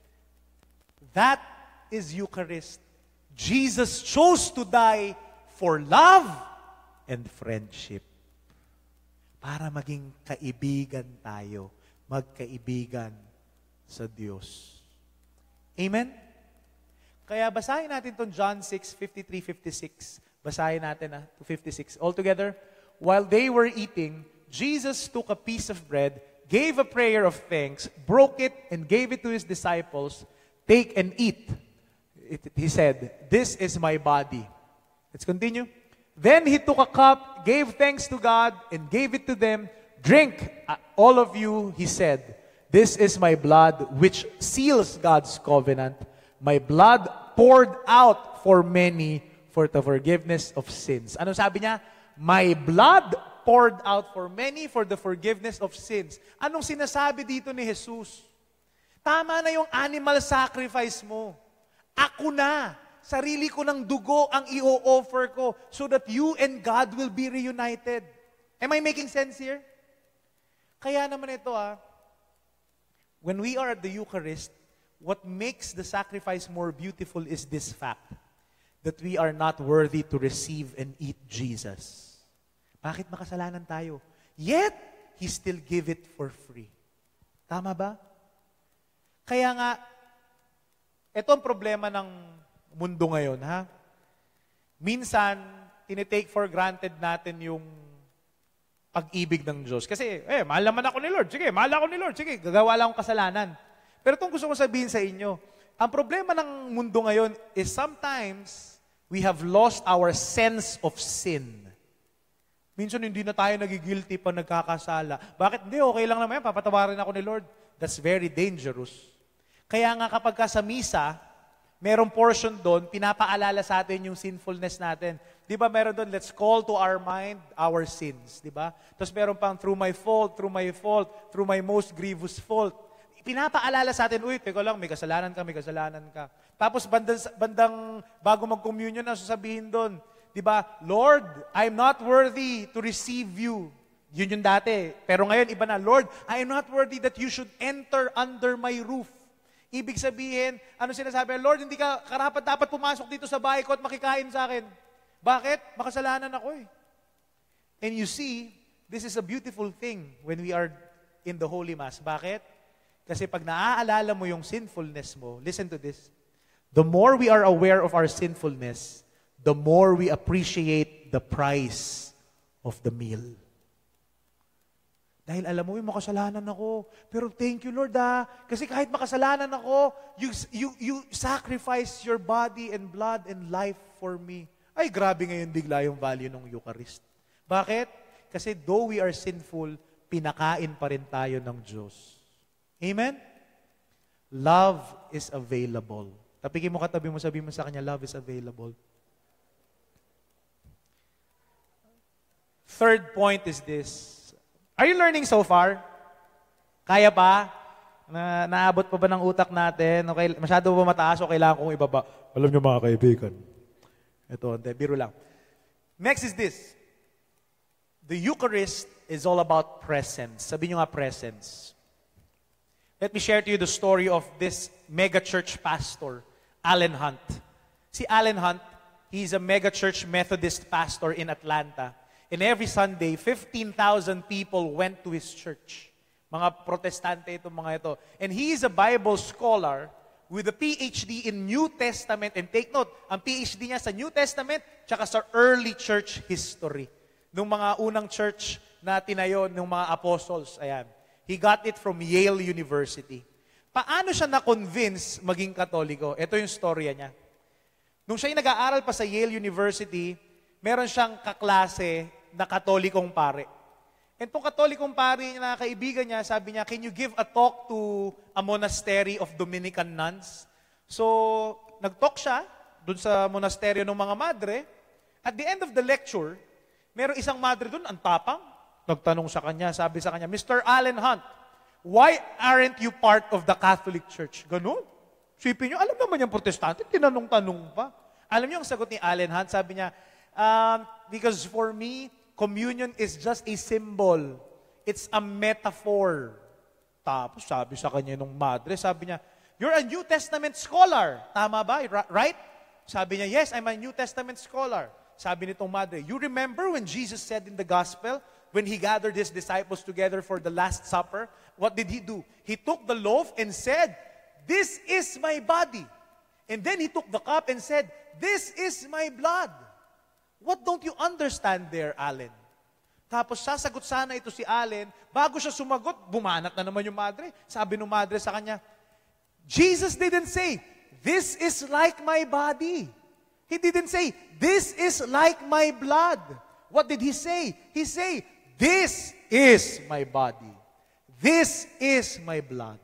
that is Eucharist. Jesus chose to die for love and friendship. Para maging kaibigan tayo, magkaibigan sa Diyos. Amen? Kaya basahin natin itong John six, fifty-three, fifty-six. Basahin natin ah, to fifty-six. All together. While they were eating, Jesus took a piece of bread, gave a prayer of thanks, broke it, and gave it to His disciples. Take and eat. It, he said, this is my body. Let's continue. Then He took a cup, gave thanks to God, and gave it to them. Drink, uh, all of you, He said, this is my blood which seals God's covenant. My blood poured out for many for the forgiveness of sins. Ano sabi niya? My blood poured out for many for the forgiveness of sins. Anong sinasabi dito ni Jesus? Tama na yung animal sacrifice mo. Ako na. Sarili ko ng dugo ang i-offer ko so that you and God will be reunited. Am I making sense here? Kaya naman ito ah, when we are at the Eucharist, what makes the sacrifice more beautiful is this fact, that we are not worthy to receive and eat Jesus. Bakit makasalanan tayo? Yet, He still give it for free. Tama ba? Kaya nga, ito ang problema ng mundo ngayon, ha? Minsan, tinitake for granted natin yung pag-ibig ng Diyos. Kasi, eh, mahal naman ako ni Lord. Sige, mahal ako ni Lord. Sige, gagawa lang akong kasalanan. Pero itong gusto ko sabihin sa inyo, ang problema ng mundo ngayon is sometimes we have lost our sense of sin. Minsan hindi na tayo nagigilty pa nagkakasala. Bakit? Hindi, okay lang naman yan. Papatawarin ako ni Lord. That's very dangerous. Kaya nga kapag ka sa misa, merong portion doon, pinapaalala sa atin yung sinfulness natin. Di ba meron doon, let's call to our mind our sins. Di ba? Tapos meron pang, through my fault, through my fault, through my most grievous fault. Pinapaalala sa atin, uy, teka lang, may kasalanan ka, may kasalanan ka. Tapos bandang, bandang bago mag-communion na sasabihin doon, di ba, Lord, I'm not worthy to receive you. Yun yung dati. Pero ngayon, iba na, Lord, I am not worthy that you should enter under my roof. Ibig sabihin, ano sinasabi? Lord, hindi ka karapat dapat pumasok dito sa bahay ko at makikain sa akin. Bakit? Makasalanan ako eh. And you see, this is a beautiful thing when we are in the Holy Mass. Bakit? Kasi pag naaalala mo yung sinfulness mo, listen to this, the more we are aware of our sinfulness, the more we appreciate the price of the meal. Dahil alam mo, yung makasalanan ako. Pero thank you, Lord, ah. Kasi kahit makasalanan ako, you, you, you sacrifice your body and blood and life for me. Ay, grabe ngayon bigla yung value ng Eucharist. Bakit? Kasi though we are sinful, pinakain pa rin tayo ng Diyos. Amen? Love is available. Tapikin mo katabi mo, sabi mo sa kanya, love is available. Third point is this. Are you learning so far? Kaya pa? Na, naabot pa ba ng utak natin? Okay, masyado ba mataas o kailangan kong ibaba? Alam niyo mga kaibigan. Ito, hindi, biro lang. Next is this. The Eucharist is all about presence. Sabi niyo nga presence. Let me share to you the story of this mega church pastor, Alan Hunt. Si Alan Hunt, he's a mega church Methodist pastor in Atlanta. And every Sunday, fifteen thousand people went to his church. Mga protestante itong mga ito. And he is a Bible scholar with a P H D in New Testament. And take note, ang P H D niya sa New Testament tsaka sa early church history. Nung mga unang church na tinayo ng mga apostles. Ayan. He got it from Yale University. Paano siya na-convince maging Katoliko? Ito yung storya niya. Nung siya yung nag-aaral pa sa Yale University, meron siyang kaklase na Katolikong pare. And itong Katolikong pare na kaibigan niya, sabi niya, can you give a talk to a monastery of Dominican nuns? So, nag-talk siya dun sa monasteryo ng mga madre. At the end of the lecture, meron isang madre dun, ang tapang. Nagtanong sa kanya, sabi sa kanya, Mister Alan Hunt, why aren't you part of the Catholic Church? Ganun. Sipin nyo, alam naman yung protestante, tinanong-tanong pa. Alam niyo ang sagot ni Alan Hunt, sabi niya, um, because for me, communion is just a symbol. It's a metaphor. Tapos sabi sa kanya nung madre, sabi niya, you're a New Testament scholar. Tama ba? Right? Sabi niya, yes, I'm a New Testament scholar. Sabi nitong madre, you remember when Jesus said in the gospel, when he gathered his disciples together for the Last Supper, what did he do? He took the loaf and said, this is my body. And then he took the cup and said, this is my blood. What don't you understand there, Alan? Tapos sasagot sana ito si Alan, bago siya sumagot, bumanat na naman yung madre. Sabi ng madre sa kanya, Jesus didn't say, this is like my body. He didn't say, this is like my blood. What did he say? He said, this is my body. This is my blood.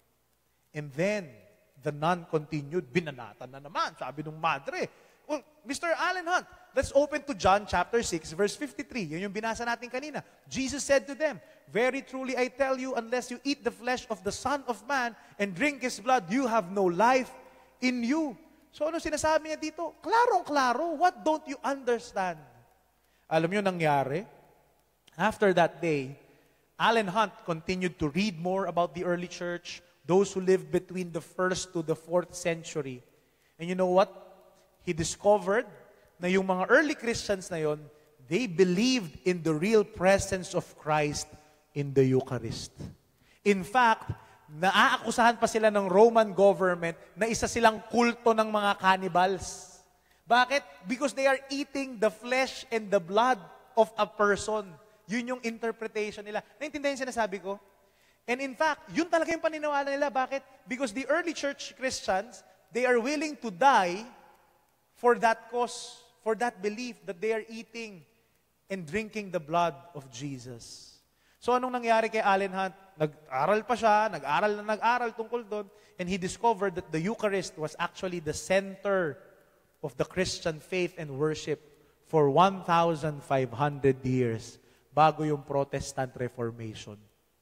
And then, the nun continued, binanatan na naman. Sabi ng madre, well, Mister Alan Hunt, let's open to John chapter six, verse fifty-three. Yun yung binasa natin kanina. Jesus said to them, very truly I tell you, unless you eat the flesh of the Son of Man and drink His blood, you have no life in you. So ano sinasabi niya dito? Klarong-klaro, what don't you understand? Alam niyo nangyari? After that day, Alan Hunt continued to read more about the early church, those who lived between the first to the fourth century. And you know what? He discovered na yung mga early Christians na yon, they believed in the real presence of Christ in the Eucharist. In fact, naaakusahan pa sila ng Roman government na isa silang kulto ng mga cannibals. Bakit? Because they are eating the flesh and the blood of a person. Yun yung interpretation nila. Naintindihan yung sinasabi ko? And in fact, yun talaga yung paniniwala nila. Bakit? Because the early church Christians, they are willing to die for that cause, for that belief that they are eating and drinking the blood of Jesus. So anong nangyari kay Alan Hunt? Nag-aral pa siya, nag-aral na nag-aral tungkol doon, and he discovered that the Eucharist was actually the center of the Christian faith and worship for one thousand five hundred years bago yung Protestant Reformation.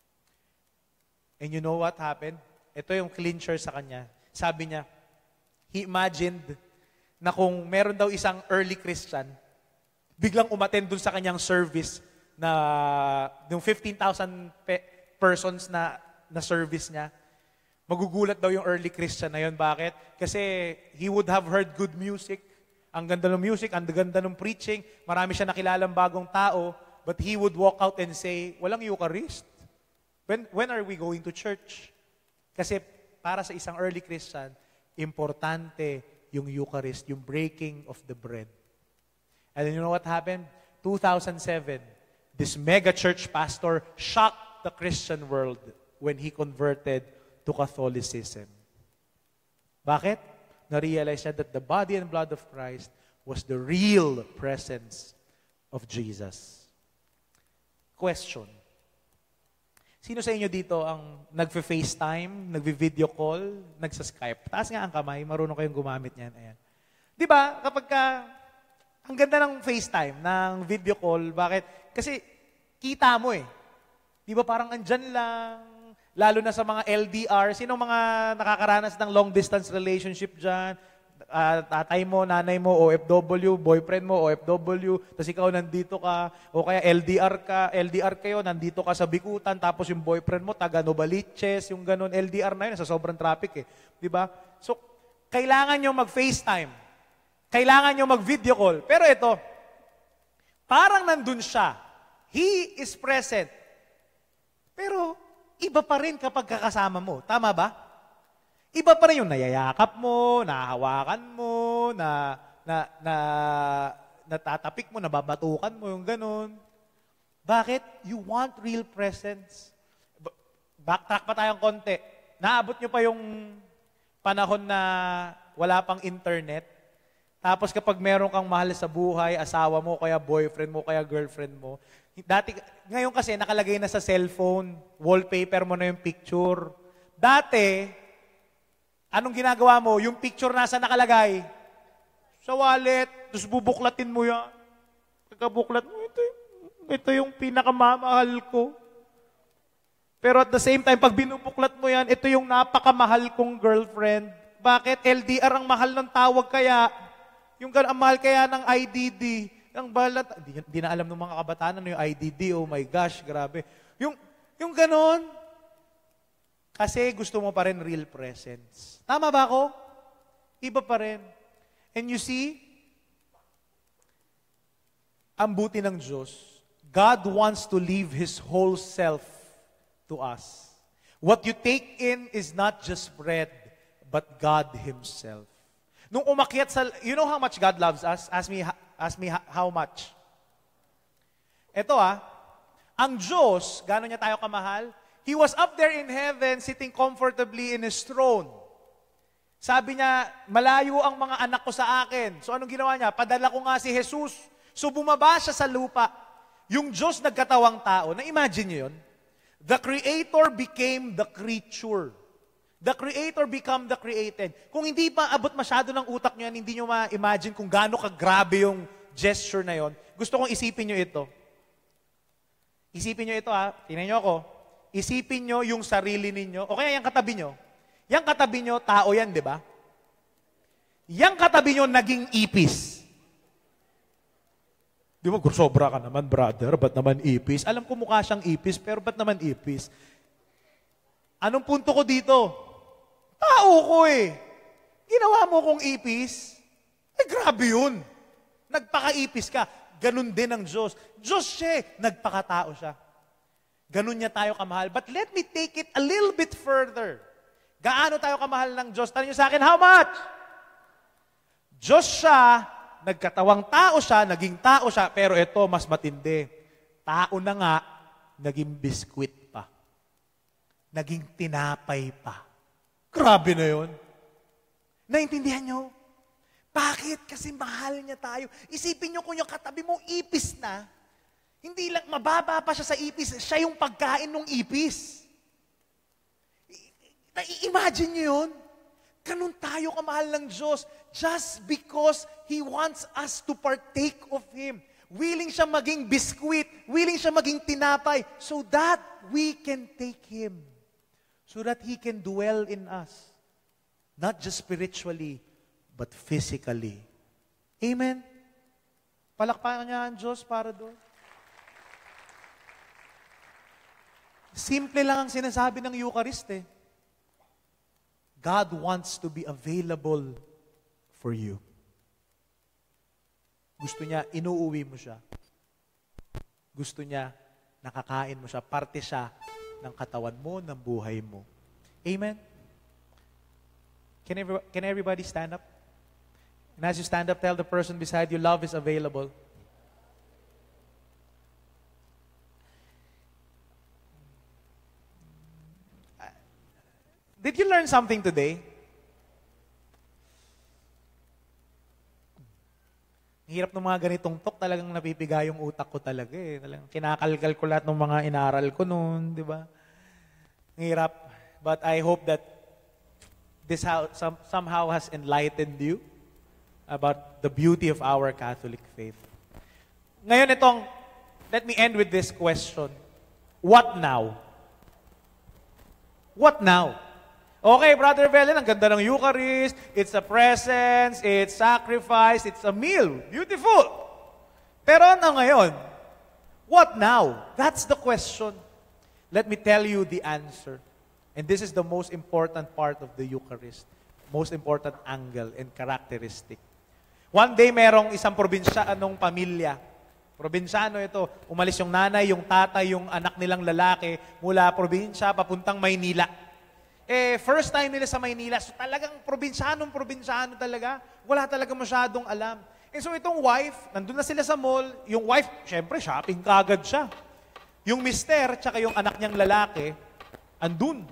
And you know what happened? Ito yung clincher sa kanya. Sabi niya, he imagined na kung meron daw isang early Christian, biglang umattend dun sa kanyang service na yung fifteen thousand pe- persons na, na service niya, magugulat daw yung early Christian na yun. Bakit? Kasi he would have heard good music. Ang ganda ng music, ang ganda ng preaching, marami siya nakilalang bagong tao, but he would walk out and say, walang Eucharist. When, when are we going to church? Kasi para sa isang early Christian, importante yung Eucharist, yung breaking of the bread. And then you know what happened? two thousand seven, this mega church pastor shocked the Christian world when he converted to Catholicism. Bakit? Na-realize niya that the body and blood of Christ was the real presence of Jesus. Question. Sino sa inyo dito ang nagfe-FaceTime, nagvi-video call, nagsa-Skype? Taas nga ang kamay, marunong kayong gumamit niyan. Ayan. Di ba, kapag ka, ang ganda ng FaceTime, ng video call, bakit? Kasi kita mo eh. Di ba parang andyan lang, lalo na sa mga L D R, sino mga nakakaranas ng long-distance relationship dyan? ah, tatay mo, nanay mo, O F W, boyfriend mo, O F W, tapos ikaw nandito ka, o kaya L D R ka, L D R kayo, nandito ka sa Bikutan, tapos yung boyfriend mo, taga Novaliches, yung ganun, L D R na yun, sa sobrang traffic eh. Di ba? So, kailangan nyo mag-FaceTime. Kailangan nyo mag-video call. Pero ito, parang nandun siya. He is present. Pero, iba pa rin kapag kakasama mo. Tama ba? Iba pa rin yung nayayakap mo, nahahawakan mo, na, na, na, natatapik mo, nababatukan mo, yung ganun. Bakit? You want real presence. Backtrack pa tayong konti. Naabot nyo pa yung panahon na wala pang internet. Tapos kapag meron kang mahal sa buhay, asawa mo, kaya boyfriend mo, kaya girlfriend mo, dati, ngayon kasi nakalagay na sa cellphone, wallpaper mo na yung picture. Dati, anong ginagawa mo? Yung picture nasa nakalagay? Sa wallet. Tapos bubuklatin mo yan. Pagkabuklat mo, ito, ito yung pinakamamahal ko. Pero at the same time, pag binubuklat mo yan, ito yung napakamahal kong girlfriend. Bakit? L D R ang mahal ng tawag kaya. Yung ang mahal kaya ng I D D. Ang balat, di, di na alam ng mga kabataan ano yung I D D. Oh my gosh, grabe. Yung, yung ganon, kasi gusto mo pa rin real presence. Tama ba ako? Iba pa rin. And you see, ang buti ng Diyos, God wants to leave His whole self to us. What you take in is not just bread, but God Himself. Nung umakyat sa, you know how much God loves us? Ask me, ask me how much. Ito ah, ang Diyos, gano'n niya tayo kamahal? He was up there in heaven, sitting comfortably in His throne. Sabi niya, malayo ang mga anak ko sa akin. So anong ginawa niya? Padala ko nga si Jesus. So bumaba siya sa lupa. Yung Diyos nagkatawang tao. Na-imagine niyo yun? The Creator became the creature. The Creator become the created. Kung hindi pa abot masyado ng utak niyo yan, hindi niyo ma-imagine kung gaano kagrabe yung gesture na yon. Gusto kong isipin niyo ito. Isipin niyo ito ha. Tingnan niyo ako. Isipin nyo yung sarili ninyo, o kaya yung katabi nyo. Yung katabi nyo, tao yan, di ba? Yung katabi nyo, naging ipis. Di ba, sobra ka naman, brother, ba't naman ipis? Alam ko mukha siyang ipis, pero ba't naman ipis? Anong punto ko dito? Tao ko eh. Ginawa mo kong ipis? Eh, grabe yun. Nagpaka-ipis ka. Ganun din ang Diyos. Diyos siya, nagpakatao siya. Ganun niya tayo kamahal. But let me take it a little bit further. Gaano tayo kamahal ng Diyos? Tanong niyo sa akin, how much? Diyos siya, nagkatawang tao siya, naging tao siya, pero ito, mas matindi. Tao na nga, naging biskwit pa. Naging tinapay pa. Grabe na yun. Naintindihan niyo? Bakit? Kasi mahal niya tayo. Isipin niyo kung yung katabi mo ipis na, hindi lang, mababa pa siya sa ipis, siya yung pagkain ng ipis. I-imagine niyo yun? Ganun tayo kamahal ng Diyos just because He wants us to partake of Him. Willing siya maging biskwit, willing siya maging tinapay, so that we can take Him. So that He can dwell in us. Not just spiritually, but physically. Amen? Palakpakan niya ang Diyos para doon. Simple lang ang sinasabi ng Eucharist eh. God wants to be available for you. Gusto niya, inuuwi mo siya. Gusto niya, nakakain mo siya. Parte siya ng katawan mo, ng buhay mo. Amen? Can, every, can everybody stand up? And as you stand up, tell the person beside you, love is available. Did you learn something today? Hirap ng mga ganitong talk, talagang napipiga yung utak ko talaga eh. Talagang kinakalkal ko lahat ng mga inaral ko noon, di ba? Hirap. But I hope that this how, some, somehow has enlightened you about the beauty of our Catholic faith. Ngayon itong, let me end with this question. What now? What now? Okay, Brother Belen, ang ganda ng Eucharist. It's a presence, it's sacrifice, it's a meal. Beautiful. Pero ano ngayon? What now? That's the question. Let me tell you the answer. And this is the most important part of the Eucharist. Most important angle and characteristic. One day, merong isang probinsyanong pamilya. Probinsyano ito. Umalis yung nanay, yung tatay, yung anak nilang lalaki mula probinsya papuntang Maynila. Eh, first time nila sa Maynila, so talagang probinsyanong probinsyano talaga. Wala talaga masyadong alam. And so itong wife, nandun na sila sa mall. Yung wife, syempre, shopping kagad siya. Yung mister, tsaka yung anak niyang lalaki, andun.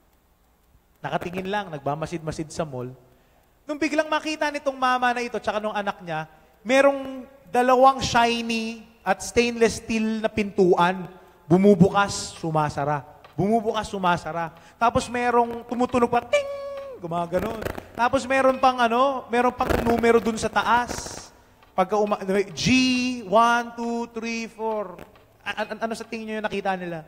Nakatingin lang, nagbamasid-masid sa mall. Nung biglang makita nitong mama na ito, tsaka nung anak niya, merong dalawang shiny at stainless steel na pintuan. Bumubukas, sumasara. Bumubukas, sumasara. Tapos merong tumutunog pa, ting! Gumaganon. Tapos meron pang ano, meron pang numero dun sa taas. Pagka uma- G, one, two, three, four. A- ano sa tingin nyo yung nakita nila?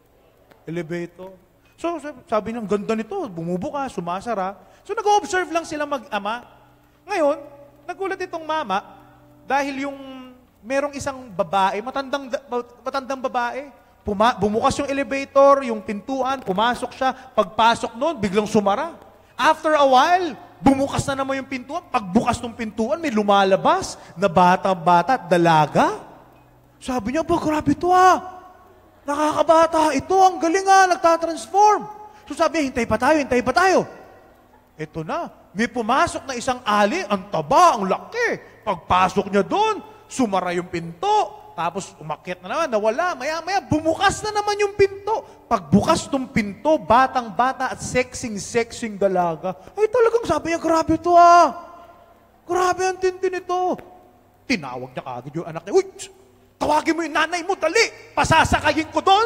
Elevator. So, sabi ng ganda nito, bumubukas, sumasara. So, nag-observe lang sila mag-ama. Ngayon, nagulat itong mama dahil yung merong isang babae, matandang, matandang babae, Puma- bumukas yung elevator, yung pintuan, pumasok siya. Pagpasok noon, biglang sumara. After a while, bumukas na naman yung pintuan. Pagbukas ng pintuan, may lumalabas na bata-bata at dalaga. Sabi niya, ba, grabe ito ah. Nakakabata. Ito, ang galing ah, nagtatransform. So sabi niya, hintay pa tayo, hintay pa tayo. Ito na. May pumasok na isang ali, ang taba, ang laki. Pagpasok niya doon, sumara yung pinto. Tapos umakyat na naman, nawala. Maya-maya, bumukas na naman yung pinto. Pagbukas ng pinto, batang-bata at sexing-sexing dalaga. Ay talagang sabi niya, grabe ito ah. Grabe ang tindi nito. Tinawag niya kagad yung anak niya. Uy, tawagin mo yung nanay mo, dali. Pasasakayin ko doon.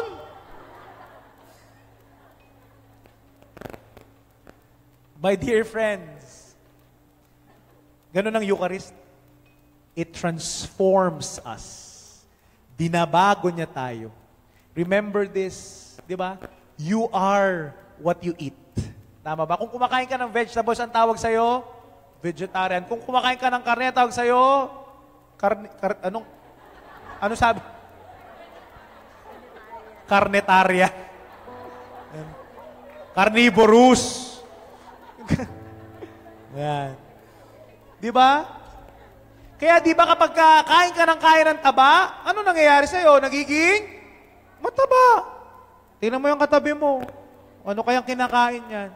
My dear friends, ganun ang Eucharist. It transforms us. Binabago niya tayo. Remember this, di ba? You are what you eat. Tama ba? Kung kumakain ka ng vegetables, ang tawag sa'yo? Vegetarian. Kung kumakain ka ng karne, ang tawag sa'yo? Karne, kar, anong? Ano sabi? Karnetarya. Carnivorous. Yan. Di ba? Kaya di ba kapag kain ka ng kain ng taba, ano nangyayari sa'yo? Nagiging mataba. Tingnan mo yung katabi mo. Ano kayang kinakain yan?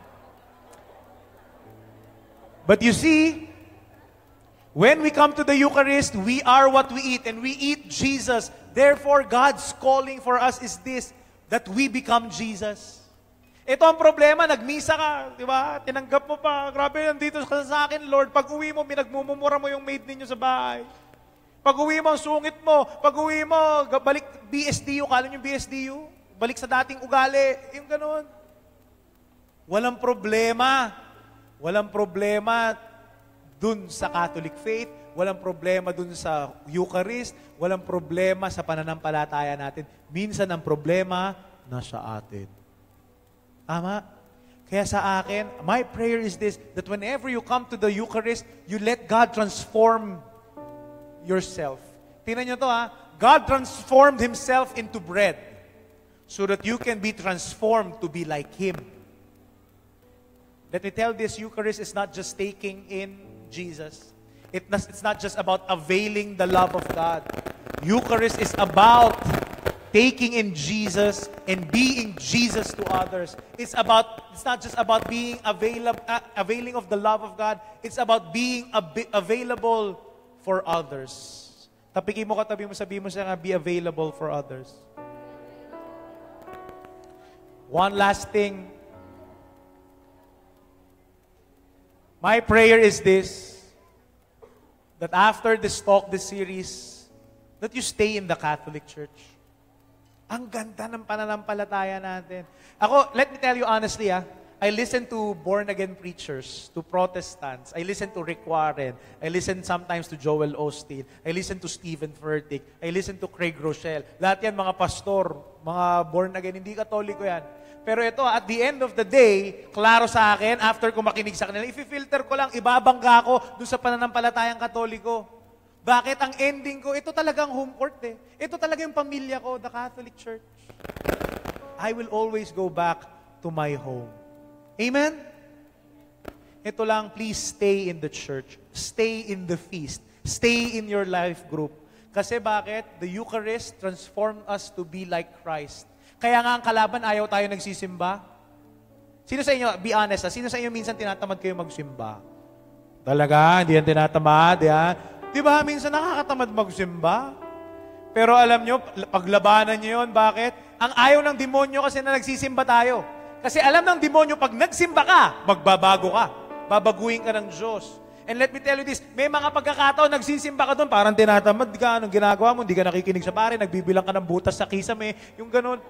But you see, when we come to the Eucharist, we are what we eat, and we eat Jesus. Therefore, God's calling for us is this, that we become Jesus. Ito ang problema, nagmisa ka, di ba? Tinanggap mo pa, grabe, nandito ka sa akin, Lord. Pag uwi mo, minagmumura mo yung maid ninyo sa bahay. Pag uwi mo, sungit mo. Pag uwi mo, balik B S D U, kala nyo B S D U? Balik sa dating ugali. Yung ganun. Walang problema. Walang problema dun sa Catholic faith. Walang problema dun sa Eucharist. Walang problema sa pananampalataya natin. Minsan ang problema, nasa atin. Tama? Kaya sa akin, my prayer is this, that whenever you come to the Eucharist, you let God transform yourself. Tingnan nyo to ha. God transformed Himself into bread so that you can be transformed to be like Him. Let me tell this, Eucharist is not just taking in Jesus. It, it's not just about availing the love of God. Eucharist is about taking in Jesus and being Jesus to others. It's about, it's not just about being available, uh, availing of the love of God. It's about being ab- available for others. Tapikin mo katabi mo, sabihin mo siya nga, be available for others. One last thing. My prayer is this, that after this talk, this series, that you stay in the Catholic Church. Ang ganda ng pananampalataya natin. Ako, let me tell you honestly, ah, I listen to born-again preachers, to Protestants. I listen to Rick Warren. I listen sometimes to Joel Osteen. I listen to Stephen Furtick. I listen to Craig Rochelle. Lahat yan mga pastor, mga born-again, hindi katoliko yan. Pero ito, at the end of the day, klaro sa akin, after ko makinig sa kanila, i-filter ko lang, ibabangga ko dun sa pananampalatayang katoliko. Bakit? Ang ending ko, ito talagang home court eh. Ito talaga yung pamilya ko, the Catholic Church. I will always go back to my home. Amen? Ito lang, please stay in the church. Stay in the feast. Stay in your life group. Kasi bakit? The Eucharist transformed us to be like Christ. Kaya nga ang kalaban, ayaw tayo nagsisimba. Sino sa inyo, be honest, ha? Sino sa inyo minsan tinatamad kayo magsimba? Talaga, hindi yan tinatamad, yan. Di ba, minsan nakakatamad magsimba? Pero alam nyo, paglabanan nyo yun, bakit? Ang ayaw ng demonyo kasi na nagsisimba tayo. Kasi alam ng demonyo, pag nagsimba ka, magbabago ka. Babaguhin ka ng Diyos. And let me tell you this, may mga pagkakataon, nagsisimba ka doon, parang tinatamad ka, anong ginagawa mo, hindi ka nakikinig sa pare, nagbibilang ka ng butas sa kisame, yung ganun.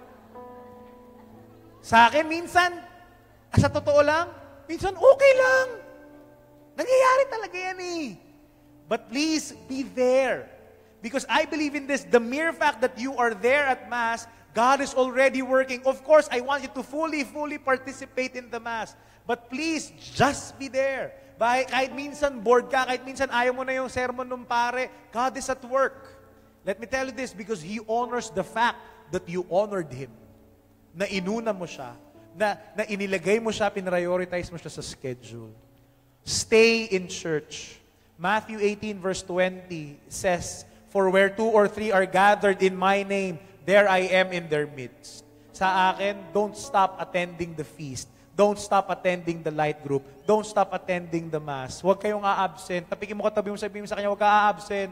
Sa akin, minsan, sa totoo lang, minsan okay lang. Nangyayari talaga yan eh. But please, be there. Because I believe in this, the mere fact that you are there at Mass, God is already working. Of course, I want you to fully, fully participate in the Mass. But please, just be there. Kahit minsan bored ka, kahit minsan ayaw mo na yung sermon ng pare, God is at work. Let me tell you this, because He honors the fact that you honored Him. Na inuna mo siya. Na, na inilagay mo siya, pinrioritize mo siya sa schedule. Stay in church. Matthew eighteen verse twenty says, "For where two or three are gathered in my name, there I am in their midst." Sa akin, don't stop attending the feast. Don't stop attending the light group. Don't stop attending the Mass. Huwag kayong a-absent. Tapikin mo katabi mo, sabihin mo sa kanya, huwag ka a-absent.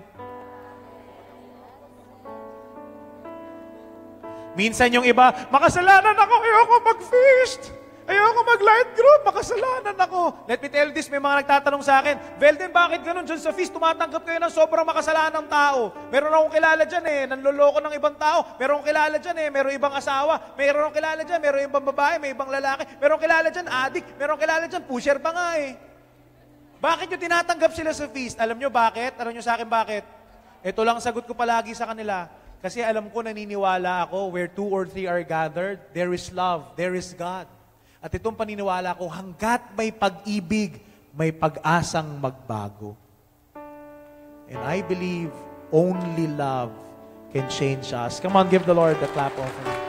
Minsan yung iba, makasalanan ako, ayoko mag-feast. Ayoko mag-light group, makasalanan ako. Let me tell you this, may mga nagtatanong sa akin, Velden, bakit ganun? Diyan sa feast, tumatanggap kayo ng sobrang makasalanang tao. Meron akong kilala dyan eh, nanloloko ng ibang tao. Meron akong kilala dyan eh, meron ibang asawa. Meron akong kilala dyan, meron ibang babae, may ibang lalaki. Meron akong kilala dyan, adik. Meron akong kilala dyan, pusher pa nga eh. Bakit yung tinatanggap sila sa feast? Alam nyo bakit? Alam nyo sa akin bakit? Ito lang sagot ko palagi sa kanila. Kasi alam ko, naniniwala ako, where two or three are gathered, there is love, there is God. At itong paniniwala ko, hanggat may pag-ibig, may pag-asang magbago. And I believe only love can change us. Come on, give the Lord the clap offering.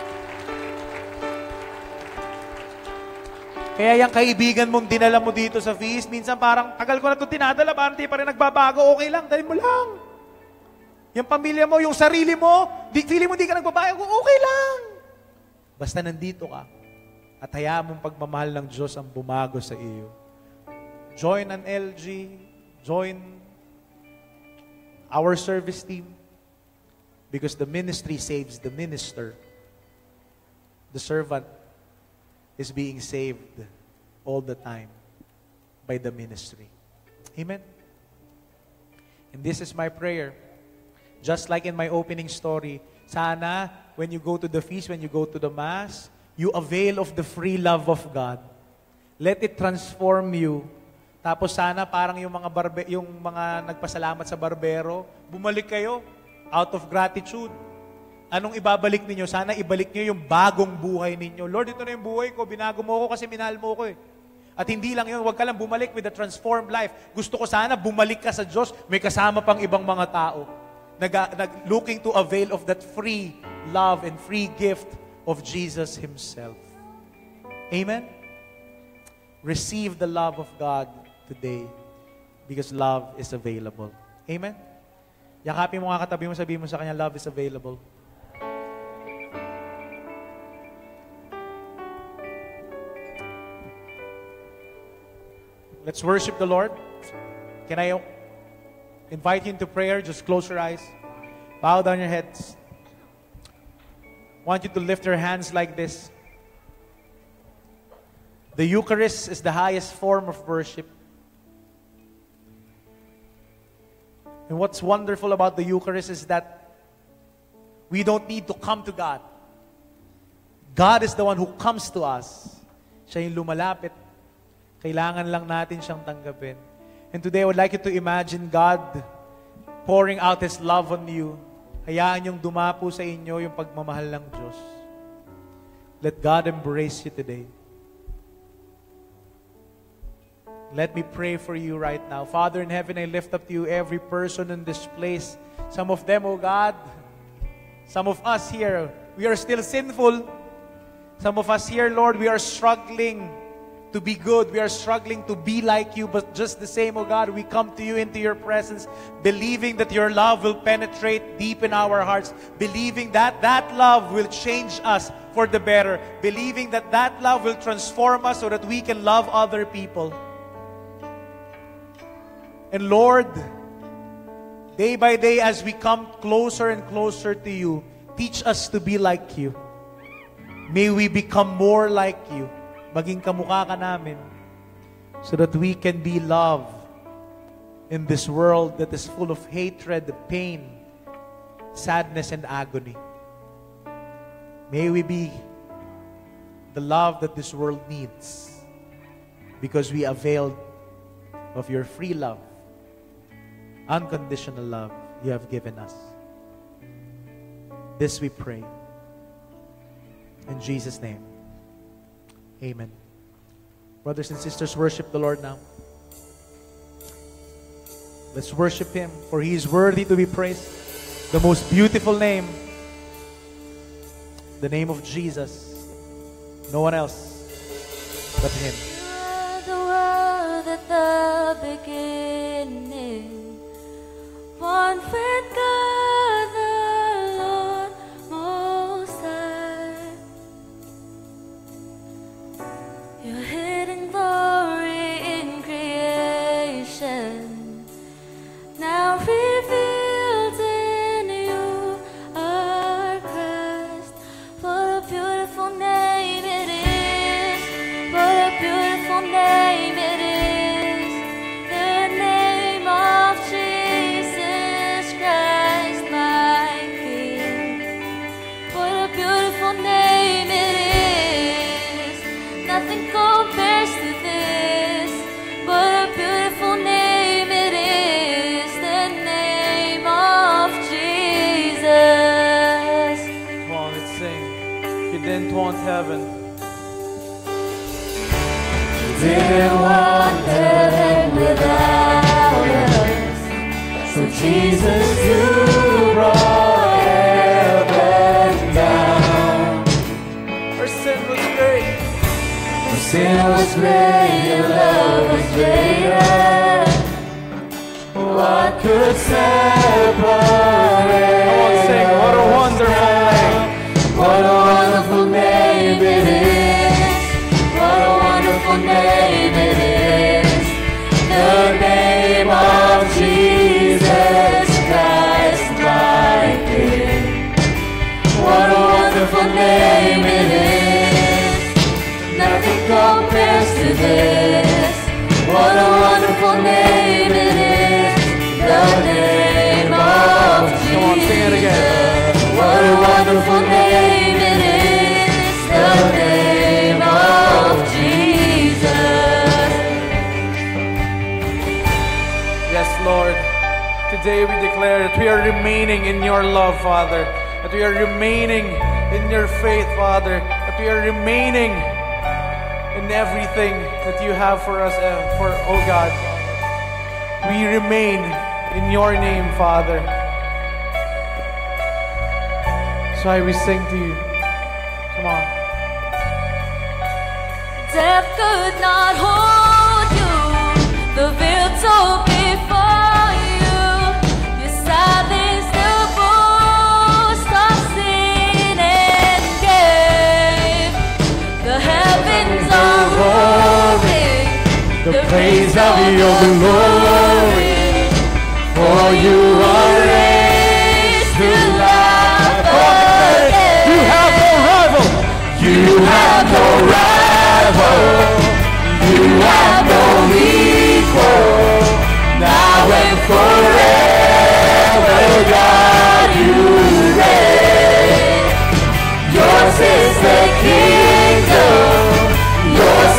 Kaya yung kaibigan mong dinala mo dito sa feast, minsan parang, tagal ko na ito dinadala, parang di pa rin nagbabago, okay lang, dali mo lang. Yung pamilya mo, yung sarili mo, di, feeling mo di ka nagbabago, okay lang. Basta nandito ka. At hayaan mong pagmamahal ng Diyos ang bumago sa iyo. Join an L G, join our service team, because the ministry saves the minister. The servant is being saved all the time by the ministry. Amen? And this is my prayer. Just like in my opening story, sana when you go to the feast, when you go to the Mass, you avail of the free love of God. Let it transform you. Tapos sana parang yung mga barbe, yung mga nagpasalamat sa barbero, bumalik kayo out of gratitude. Anong ibabalik ninyo? Sana ibalik niyo yung bagong buhay ninyo. Lord, ito na yung buhay ko. Binago mo ko kasi minahal mo ko eh. At hindi lang yun, huwag ka lang bumalik with a transformed life. Gusto ko sana bumalik ka sa Diyos, may kasama pang ibang mga tao. Nag, nag, looking to avail of that free love and free gift of Jesus Himself. Amen? Receive the love of God today because love is available. Amen? Yakapin mo nga katabi mo, sabihin mo sa kanya, love is available. Let's worship the Lord. Can I invite you into prayer? Just close your eyes. Bow down your heads. I want you to lift your hands like this. The Eucharist is the highest form of worship. And what's wonderful about the Eucharist is that we don't need to come to God. God is the one who comes to us. Siya yung lumalapit. Kailangan lang natin siyang tanggapin. And today, I would like you to imagine God pouring out His love on you. Hayaan yung dumapo sa inyo yung pagmamahal ng Diyos. Let God embrace you today. Let me pray for you right now. Father in heaven, I lift up to you every person in this place. Some of them, oh God, some of us here, we are still sinful. Some of us here, Lord, we are struggling to be good. We are struggling to be like you. But just the same, oh God, we come to you into your presence, believing that your love will penetrate deep in our hearts, believing that that love will change us for the better, believing that that love will transform us so that we can love other people. And Lord, day by day as we come closer and closer to you, teach us to be like you. May we become more like you. Maging kamukha ka namin so that we can be love in this world that is full of hatred, pain, sadness, and agony. May we be the love that this world needs because we availed of your free love, unconditional love you have given us. This we pray. In Jesus' name, amen. Brothers and sisters, worship the Lord now. Let's worship Him, for He is worthy to be praised. The most beautiful name, the name of Jesus. No one else but Him. You are the world at the beginning, one with God the Lord Most High. Your hidden glory in creation, now revealed in you are Christ. What a beautiful name it is! What a beautiful name it is! The name of Jesus Christ, my King. What a beautiful name it is! Nothing compares to this. What a beautiful name it is! The name of Jesus. Come on, let's sing. You didn't want heaven. Didn't want heaven without us, so Jesus, you brought heaven down. Our sin was great. Your sin was great, your love was greater. What could separate? Come on, sing. What a wonderful name. What a wonderful name it is. What a wonderful name it is. The name of Jesus Christ, my King. What a wonderful name it is. Nothing compares to this. What a wonderful name it is. The name of Jesus. Come on, sing it again. What a wonderful name it is, the name of Jesus. Yes, Lord. Today we declare that we are remaining in your love, Father. That we are remaining in your faith, Father. That we are remaining in everything that you have for us, uh, for, oh God. We remain in your name, Father. That's why we sing to you. Come on. Death could not hold you, the veil tore before you. You silenced the boast of sin and gave. The heavens are roaring, the praise of your glory. For you are raised to life. You have no rival. You have no rival. You have no equal. Now and forever, God, you reign. Yours is the kingdom. Yours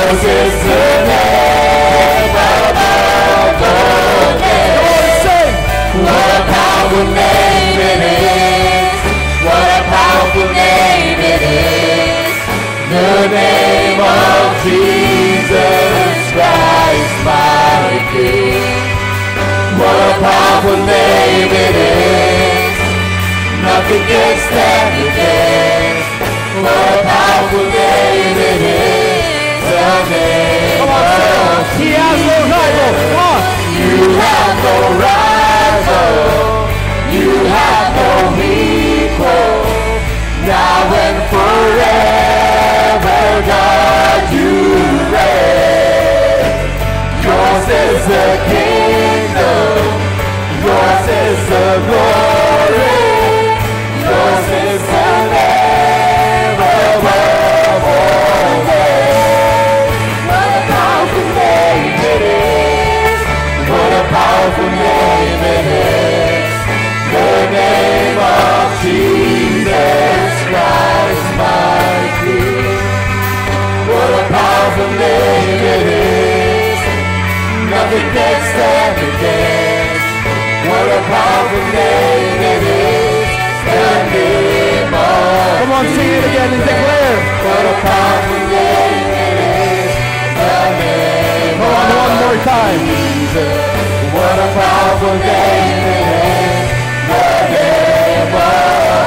Yours is the name above all names. Come on, sing. What a powerful name it is. What a powerful name it is. The name of Jesus Christ, my King. What a powerful name it is. Nothing can stand against. What a powerful name it is. The name Come on, of He has no rival. Come on. You have no rival. You have no equal. Now and forever, God, you reign. Yours is the kingdom. Yours is the glory. Yours is the name above all names. What a powerful name it is. What a powerful name it is. The name of Jesus Christ, my King. What a powerful name it is. Nothing can stand against. What a powerful name it is. The name of Come on, sing it again and declare. What a powerful name it is. The name Come on, one more time. Jesus. What a powerful name it is. The name of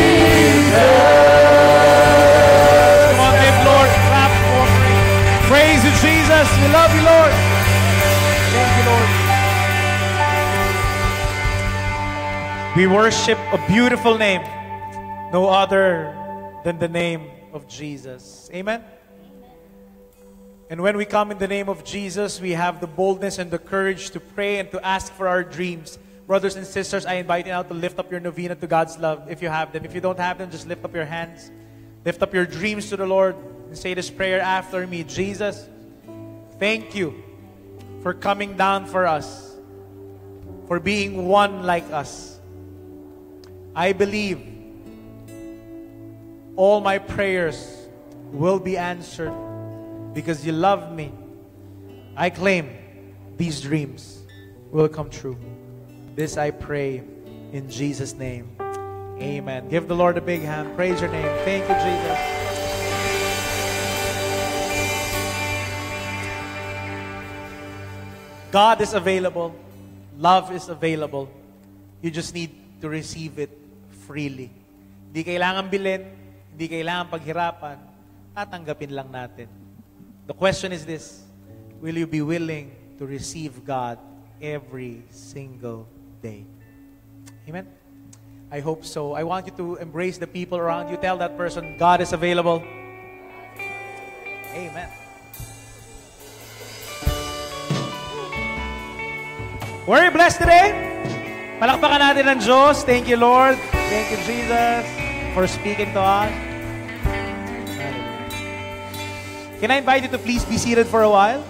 Jesus. Come on, give Lord clap for me. Praise you, Jesus. We love you, Lord. Thank you, Lord. We worship a beautiful name, no other than the name of Jesus. Amen? And when we come in the name of Jesus, we have the boldness and the courage to pray and to ask for our dreams. Brothers and sisters, I invite you now to lift up your novena to God's love if you have them. If you don't have them, just lift up your hands. Lift up your dreams to the Lord and say this prayer after me. Jesus, thank you for coming down for us, for being one like us. I believe all my prayers will be answered because you love me. I claim these dreams will come true. This I pray in Jesus' name. Amen. Give the Lord a big hand. Praise your name. Thank you, Jesus. God is available. Love is available. You just need to receive it freely. Hindi kailangan bilhin, hindi kailangan paghirapan, tatanggapin lang natin. The question is this: will you be willing to receive God every single day? Amen? I hope so. I want you to embrace the people around you. Tell that person, God is available. Amen. Were you blessed today? Palakpakan natin ng Diyos. Thank you, Lord. Thank you, Jesus, for speaking to us. Can I invite you to please be seated for a while?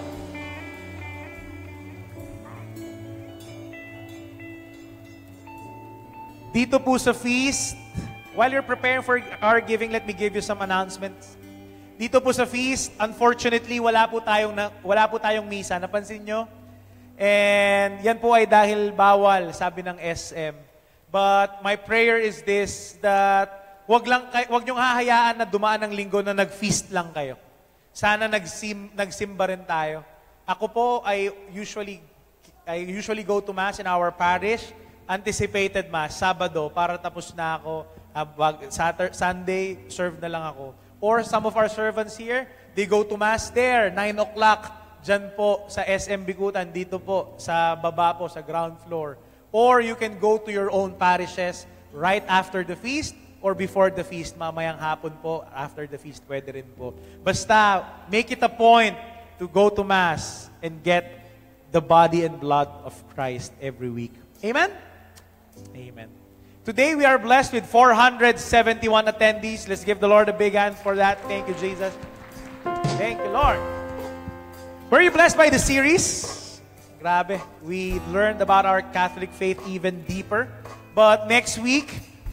Dito po sa feast, while you're preparing for our giving, let me give you some announcements. Dito po sa feast, unfortunately, wala po tayong, wala po tayong misa. Napansin nyo? And yan po ay dahil bawal, sabi ng S M. But my prayer is this, that wag lang wag niyong hahayaan na dumaan ng linggo na nag-feast lang kayo. Sana nagsim, nagsimba rin tayo. Ako po, I usually, I usually go to Mass in our parish, anticipated Mass, Sabado, para tapos na ako. Uh, Saturday, Sunday, serve na lang ako. Or some of our servants here, they go to Mass there, nine o'clock. Diyan po sa S M Bikutan, dito po sa baba po, sa ground floor. Or you can go to your own parishes right after the feast or before the feast. Mamayang hapon po, after the feast, pwede rin po. Basta, make it a point to go to Mass and get the body and blood of Christ every week. Amen? Amen. Today we are blessed with four hundred seventy-one attendees. Let's give the Lord a big hand for that. Thank you, Jesus. Thank you, Lord. Were you blessed by the series? Grabe. We learned about our Catholic faith even deeper. But next week,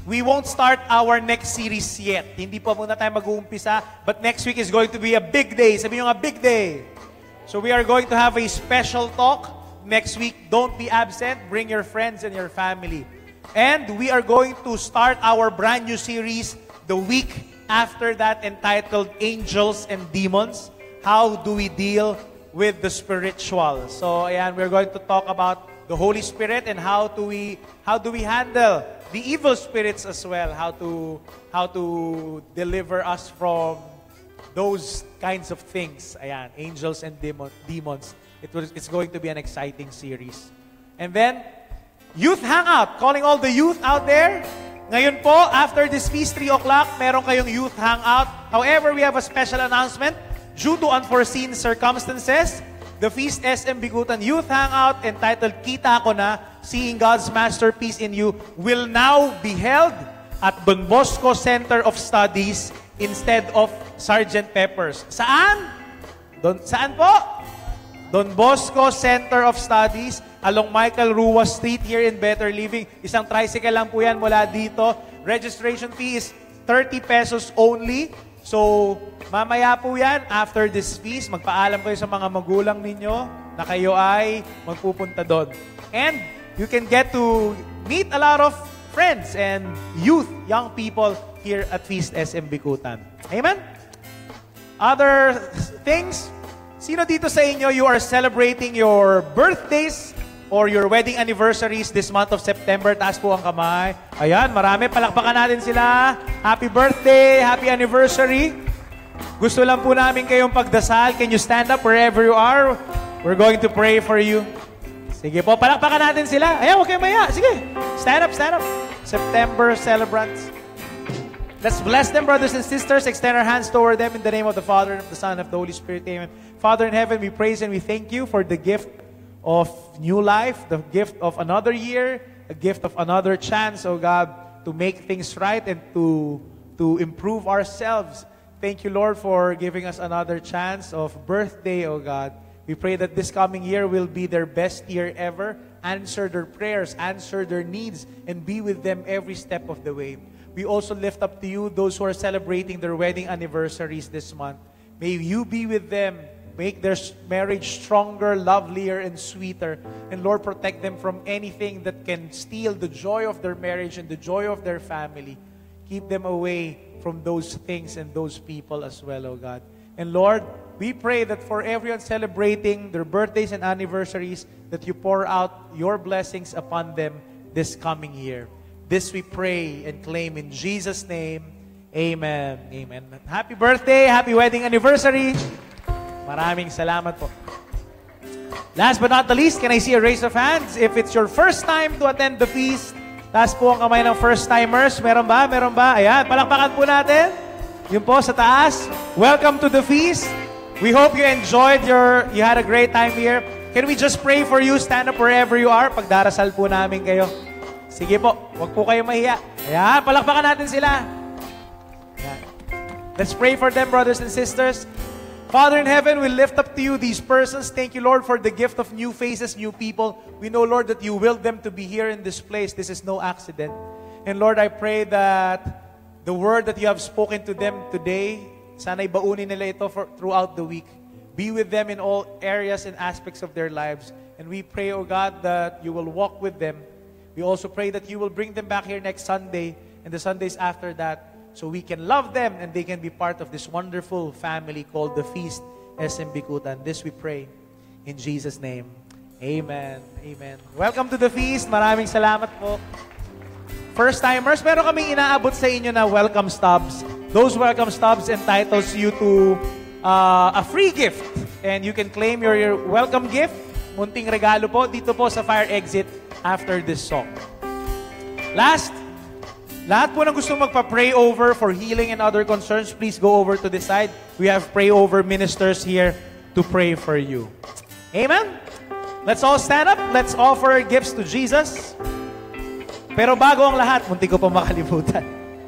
we won't start our next series yet. Hindi pa muna tayo mag-uumpisa, but next week is going to be a big day. Sabi nyo nga, big day. So we are going to have a special talk next week. Don't be absent. Bring your friends and your family. And we are going to start our brand new series the week after that, entitled Angels and Demons. How do we deal with the spiritual? So ayan, we're going to talk about the Holy Spirit and how do we how do we handle the evil spirits as well, how to how to deliver us from those kinds of things. Ayan, angels and demon, demons. It was it's going to be an exciting series. And then Youth Hangout, calling all the youth out there. Ngayon po, after this feast, three o'clock, meron kayong Youth Hangout. However, we have a special announcement. Due to unforeseen circumstances, the Feast S M Bikutan Youth Hangout entitled Kita Ko Na, Seeing God's Masterpiece in You, will now be held at Don Bosco Center of Studies instead of Sergeant Pepper's. Saan? Don, saan po? Don Bosco Center of Studies along Michael Ruas Street here in Better Living. Isang tricycle lang po yan mula dito. Registration fee is thirty pesos only. So, mamaya po yan, after this feast, magpaalam kayo sa mga magulang ninyo na kayo ay magpupunta doon. And you can get to meet a lot of friends and youth, young people here at Feast S M Bikutan. Amen? Other things, sino dito sa inyo, you are celebrating your birthdays or your wedding anniversaries this month of September? Taas po ang kamay. Ayan, marami. Palakpakan natin sila. Happy birthday, happy anniversary. Gusto lang po namin kayong pagdasal. Can you stand up wherever you are? We're going to pray for you. Sige po, palakpakan natin sila. Ayan, huwag kayong maya. Sige, stand up, stand up. September celebrants. Let's bless them, brothers and sisters. Extend our hands toward them in the name of the Father, and of the Son, and of the Holy Spirit. Amen. Father in heaven, we praise and we thank you for the gift of new life, the gift of another year, a gift of another chance, oh God, to make things right and to, to improve ourselves. Thank you, Lord, for giving us another chance of birthday, oh God. We pray that this coming year will be their best year ever. Answer their prayers, answer their needs, and be with them every step of the way. We also lift up to you those who are celebrating their wedding anniversaries this month. May you be with them. Make their marriage stronger, lovelier, and sweeter. And Lord, protect them from anything that can steal the joy of their marriage and the joy of their family. Keep them away from those things and those people as well, oh God. And Lord, we pray that for everyone celebrating their birthdays and anniversaries, that you pour out your blessings upon them this coming year. This we pray and claim in Jesus' name. Amen. Amen. Happy birthday, happy wedding anniversary. Maraming salamat po. Last but not the least, can I see a raise of hands? If it's your first time to attend the feast, taas po ang kamay ng first-timers. Meron ba? Meron ba? Ayan, palakpakan po natin. Yun po sa taas. Welcome to the feast. We hope you enjoyed your, you had a great time here. Can we just pray for you? Stand up wherever you are. Pagdarasal po namin kayo. Sige po, huwag po kayo mahiya. Ayan, palakpakan natin sila. Ayan. Let's pray for them, brothers and sisters. Father in heaven, we lift up to you these persons. Thank you, Lord, for the gift of new faces, new people. We know, Lord, that you willed them to be here in this place. This is no accident. And Lord, I pray that the word that you have spoken to them today, sana'y baunin nila ito for, throughout the week. Be with them in all areas and aspects of their lives. And we pray, O God, that you will walk with them. We also pray that you will bring them back here next Sunday and the Sundays after that, so we can love them and they can be part of this wonderful family called the Feast S M Bikutan. This we pray in Jesus' name. Amen. Amen. Welcome to the feast. Maraming salamat po. First-timers, meron kaming inaabot sa inyo na welcome stubs. Those welcome stubs entitles you to uh, a free gift. And you can claim your, your welcome gift. Munting regalo po dito po sa fire exit after this song. Last, lahat po ng gustong magpa-pray over for healing and other concerns, please go over to this side. We have pray over ministers here to pray for you. Amen? Let's all stand up. Let's offer gifts to Jesus. Pero bago ang lahat, munti ko pa makalimutan.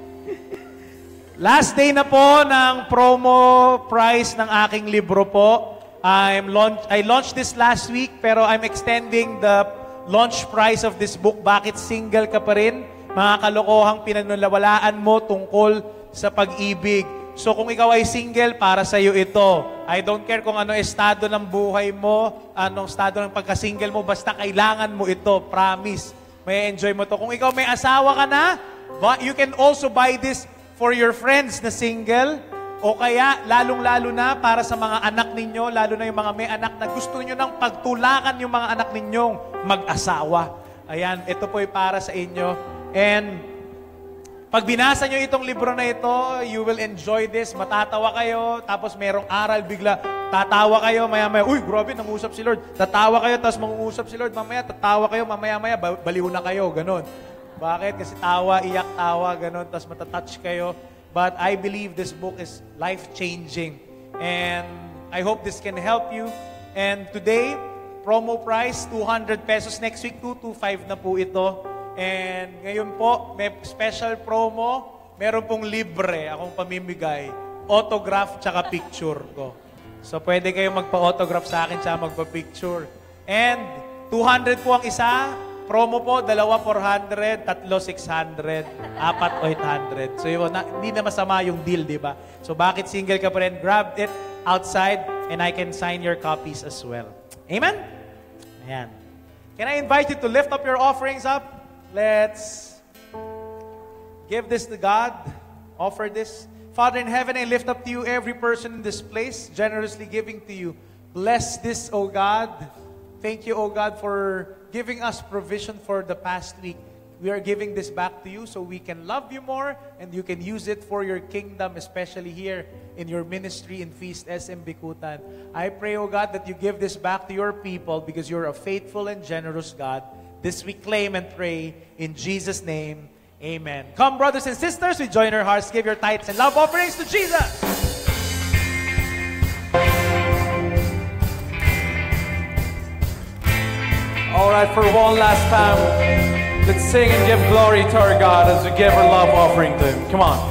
Last day na po ng promo price ng aking libro po. I'm launch, I launched this last week, pero I'm extending the launch price of this book, Bakit Single Ka Pa Rin? mga kalokohang pinanulawalaan mo tungkol sa pag-ibig. So kung ikaw ay single, para sa iyo ito. I don't care kung ano estado ng buhay mo, anong estado ng pagka-single mo, basta kailangan mo ito, promise. May enjoy mo to. Kung ikaw may asawa ka na, you can also buy this for your friends na single, o kaya lalong-lalo na para sa mga anak ninyo, lalo na yung mga may anak na gusto nyo nang pagtulakan yung mga anak ninyong mag-asawa. Ayan, ito po ay para sa inyo. And pag binasa nyo itong libro na ito, you will enjoy this. Matatawa kayo, tapos merong aral, bigla tatawa kayo, maya-maya, uy, grabe, nangusap si Lord. Tatawa kayo, tapos mangungusap si Lord. Mamaya, tatawa kayo, mamaya-maya, baliw na kayo, ganun. Bakit? Kasi tawa, iyak, tawa, ganun, tapos matatouch kayo. But I believe this book is life-changing. And I hope this can help you. And today, promo price, two hundred pesos. Next week, two hundred twenty-five na po ito. And ngayon po, may special promo. Meron pong libre akong pamimigay. Autograph tsaka picture ko. So pwede kayong magpa-autograph sa akin tsaka magpa-picture. And two hundred po ang isa. Promo po, dalawa four hundred, tatlo six hundred, apat eight hundred. So yun, na, hindi na masama yung deal, di ba? So bakit single ka pa rin? Grab it outside and I can sign your copies as well. Amen? Ayan. Can I invite you to lift up your offerings up? Let's give this to God. Offer this. Father in heaven, I lift up to you every person in this place, generously giving to you. Bless this, O God. Thank you, O God, for giving us provision for the past week. We are giving this back to you so we can love you more and you can use it for your kingdom, especially here in your ministry in Feast S M Bikutan. I pray, O God, that you give this back to your people because you're a faithful and generous God. This we claim and pray in Jesus' name. Amen. Come, brothers and sisters, we join our hearts. Give your tithes and love offerings to Jesus. All right, for one last time, let's sing and give glory to our God as we give our love offering to Him. Come on.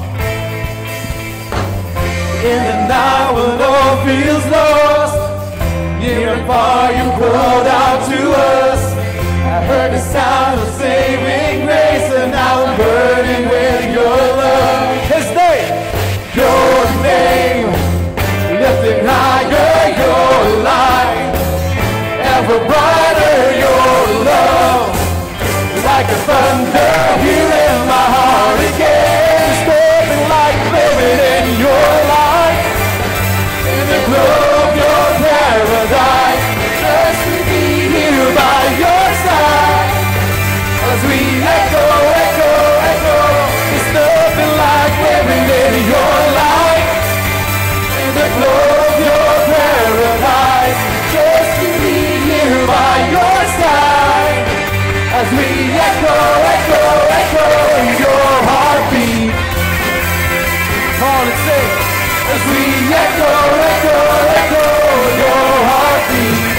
In the night when all feels lost, near and far you called out to us. I heard the sound of saving grace, and now I'm burning with your love. His name, your name, lifting higher your light, ever brighter your love, like a thunder here in my heart again. Stepping like living in your light, in the glow of your paradise. Just to be here by your side, as we echo, echo, echo. There's nothing like living in your light, in the glow of your paradise. Just to be here by your side, as we echo, echo, echo your heartbeat. Come on and sing. As we echo, echo, echo your heartbeat.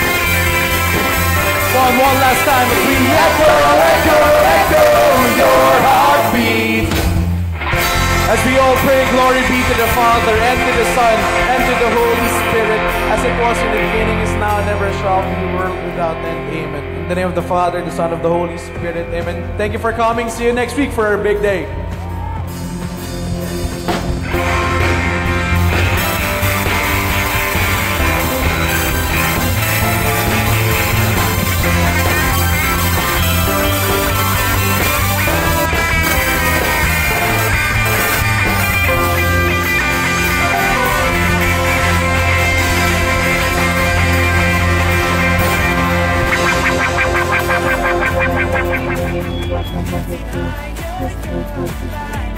One, one last time. As we echo, echo, echo your heartbeat. As we all pray, glory be to the Father, and to the Son, and to the Holy Spirit, as it was in the beginning, is now, and ever shall be, world without end. Amen. In the name of the Father, the Son, of the Holy Spirit. Amen. Thank you for coming. See you next week for our big day. Just